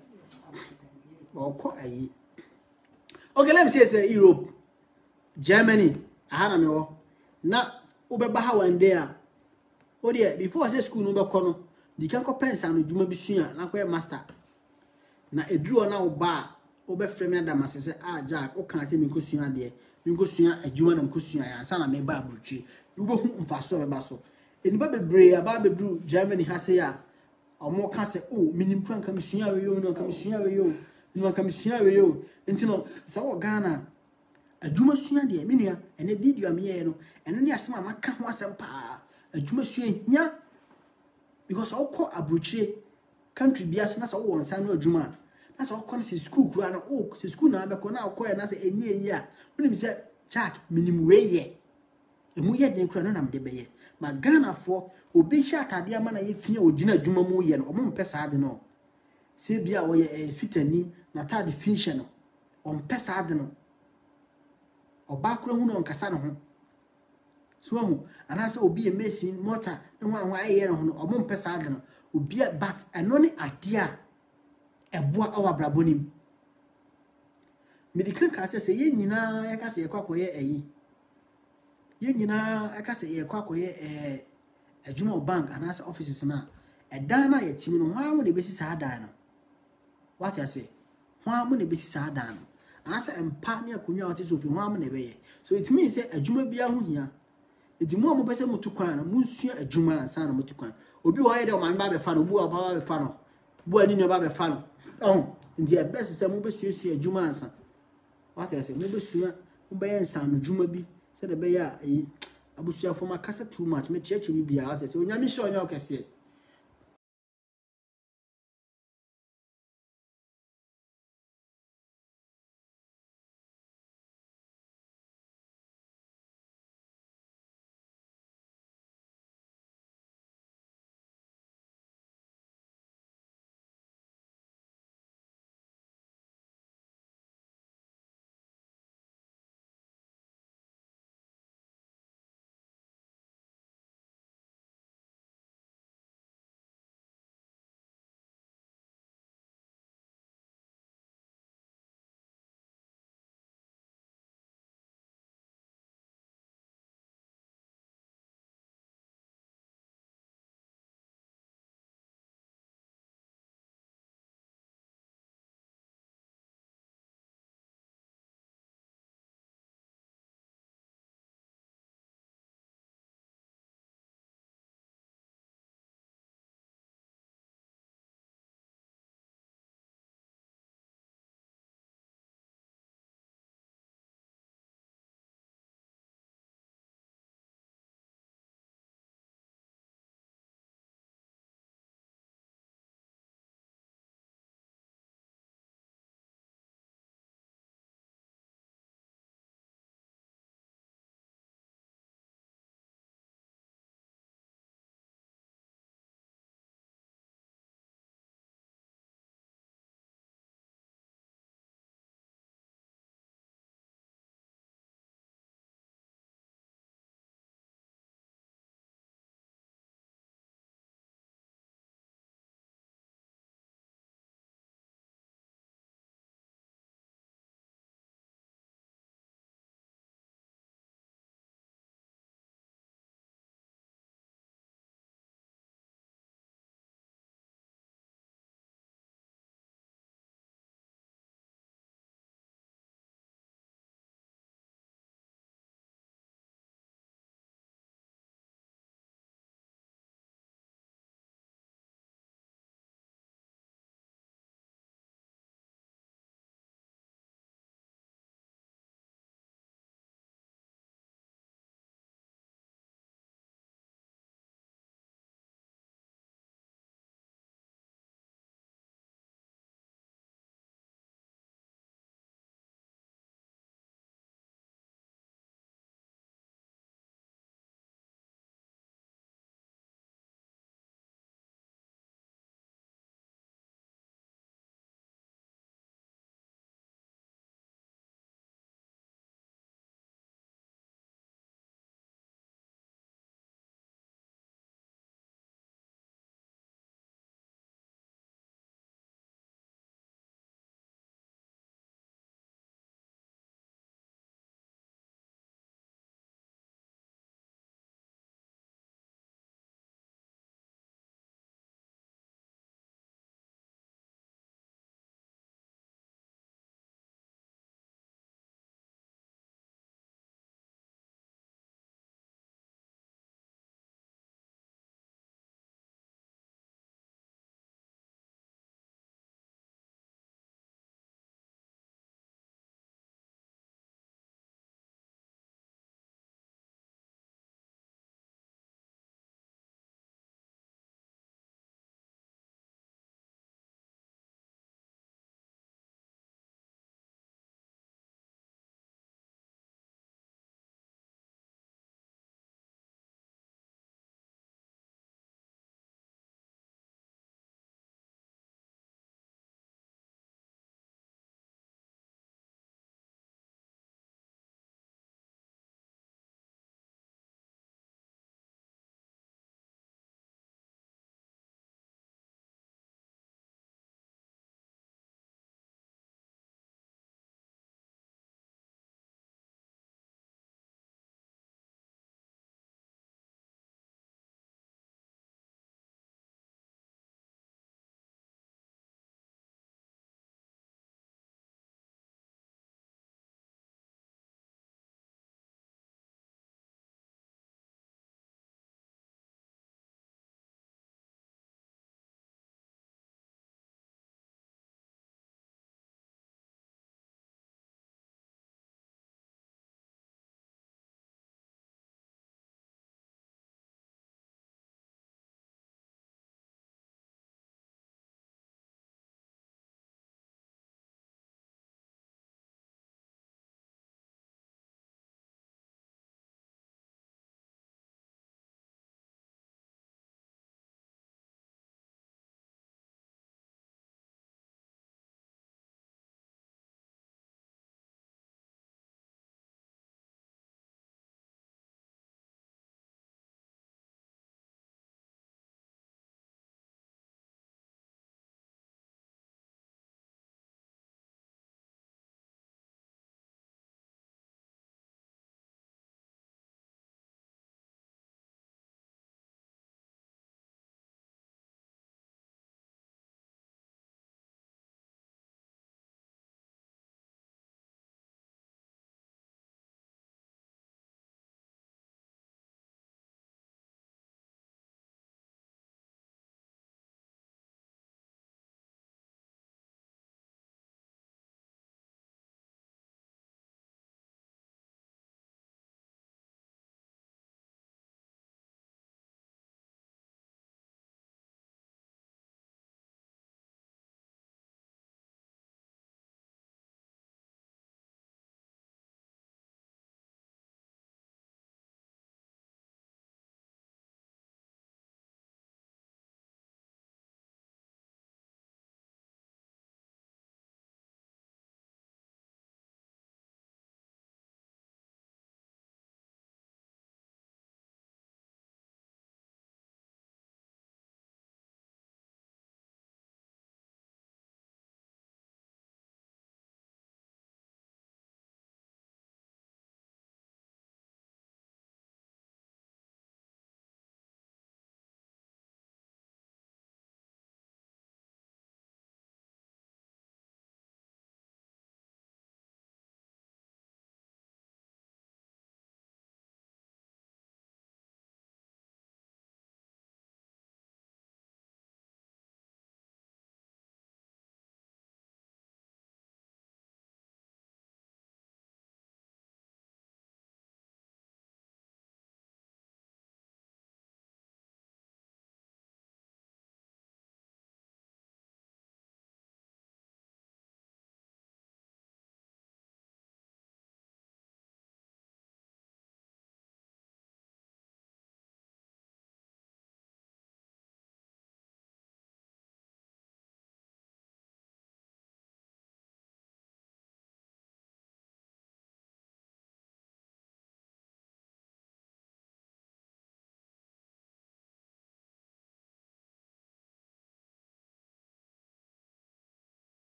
okọ ayi. Okay, let me say Europe, Germany, ahana me wo na ubeba ha one day a o de before I say school no be kono di kan ko pensa no dwuma bi sua na ko master na eduro na wo ba o be frame adam asese Jack o kan say mi ko sua de mi ko sua adwuma na mi ko sua ya ansa na me ba abrochi wo be hu mfaso be ba so eniba bebre aba bedru Germany ha say ya omo ka say oh minim kran ka mi sua we yo no ka mi sua we yo no ka mi sua we yo ntino sa wo Ghana adwuma sua de mi nua ene video am ye no eno ne asema maka ho asem pa adwuma sua hia because okọ abrochi country bias na sa wo nsa no adwuma na sa okọ na se school kura na o se school na abekọ na okọ na se enye yi a woni mi se Jack minim we ye emu ye den kura no na mde beye ma Ghana fo obi hia atade ama na ye fia ogina adwuma mu ye no omo mpesa ade no se bia wo ye fitani na tade finisher no mpesa ade no oba kura hu no nkasa no ho so hu anase obi e machine motor ne ho ahwa aye no ho no omo mpesa ade no obi but eno ne ade a eboa awabrabonim medical ka se ye nyina ya ka se ye kwakoye eyi ye nyina ya ka se ye kwakoye adwuma bank anase offices na edan na ye timi no ho ne besi sa dan no what I say ho ne besi sa dan no anase empa ne akonwa ote so fi ho ne be ye so it means say adwuma bia ho hia edimu mo pese mutu kwan na munsua adwuma ansa na mutu kwan obi wo ye de o man ba be fa no bu o ba be fa no bu ani no ba be fa no ndi e best say mo be suasua adwuma ansa what I say mo be sua mo be ensa no adwuma bi se de be ya yi abusua fo makasa too much me cheche bi bia what I say onyame hye onya okese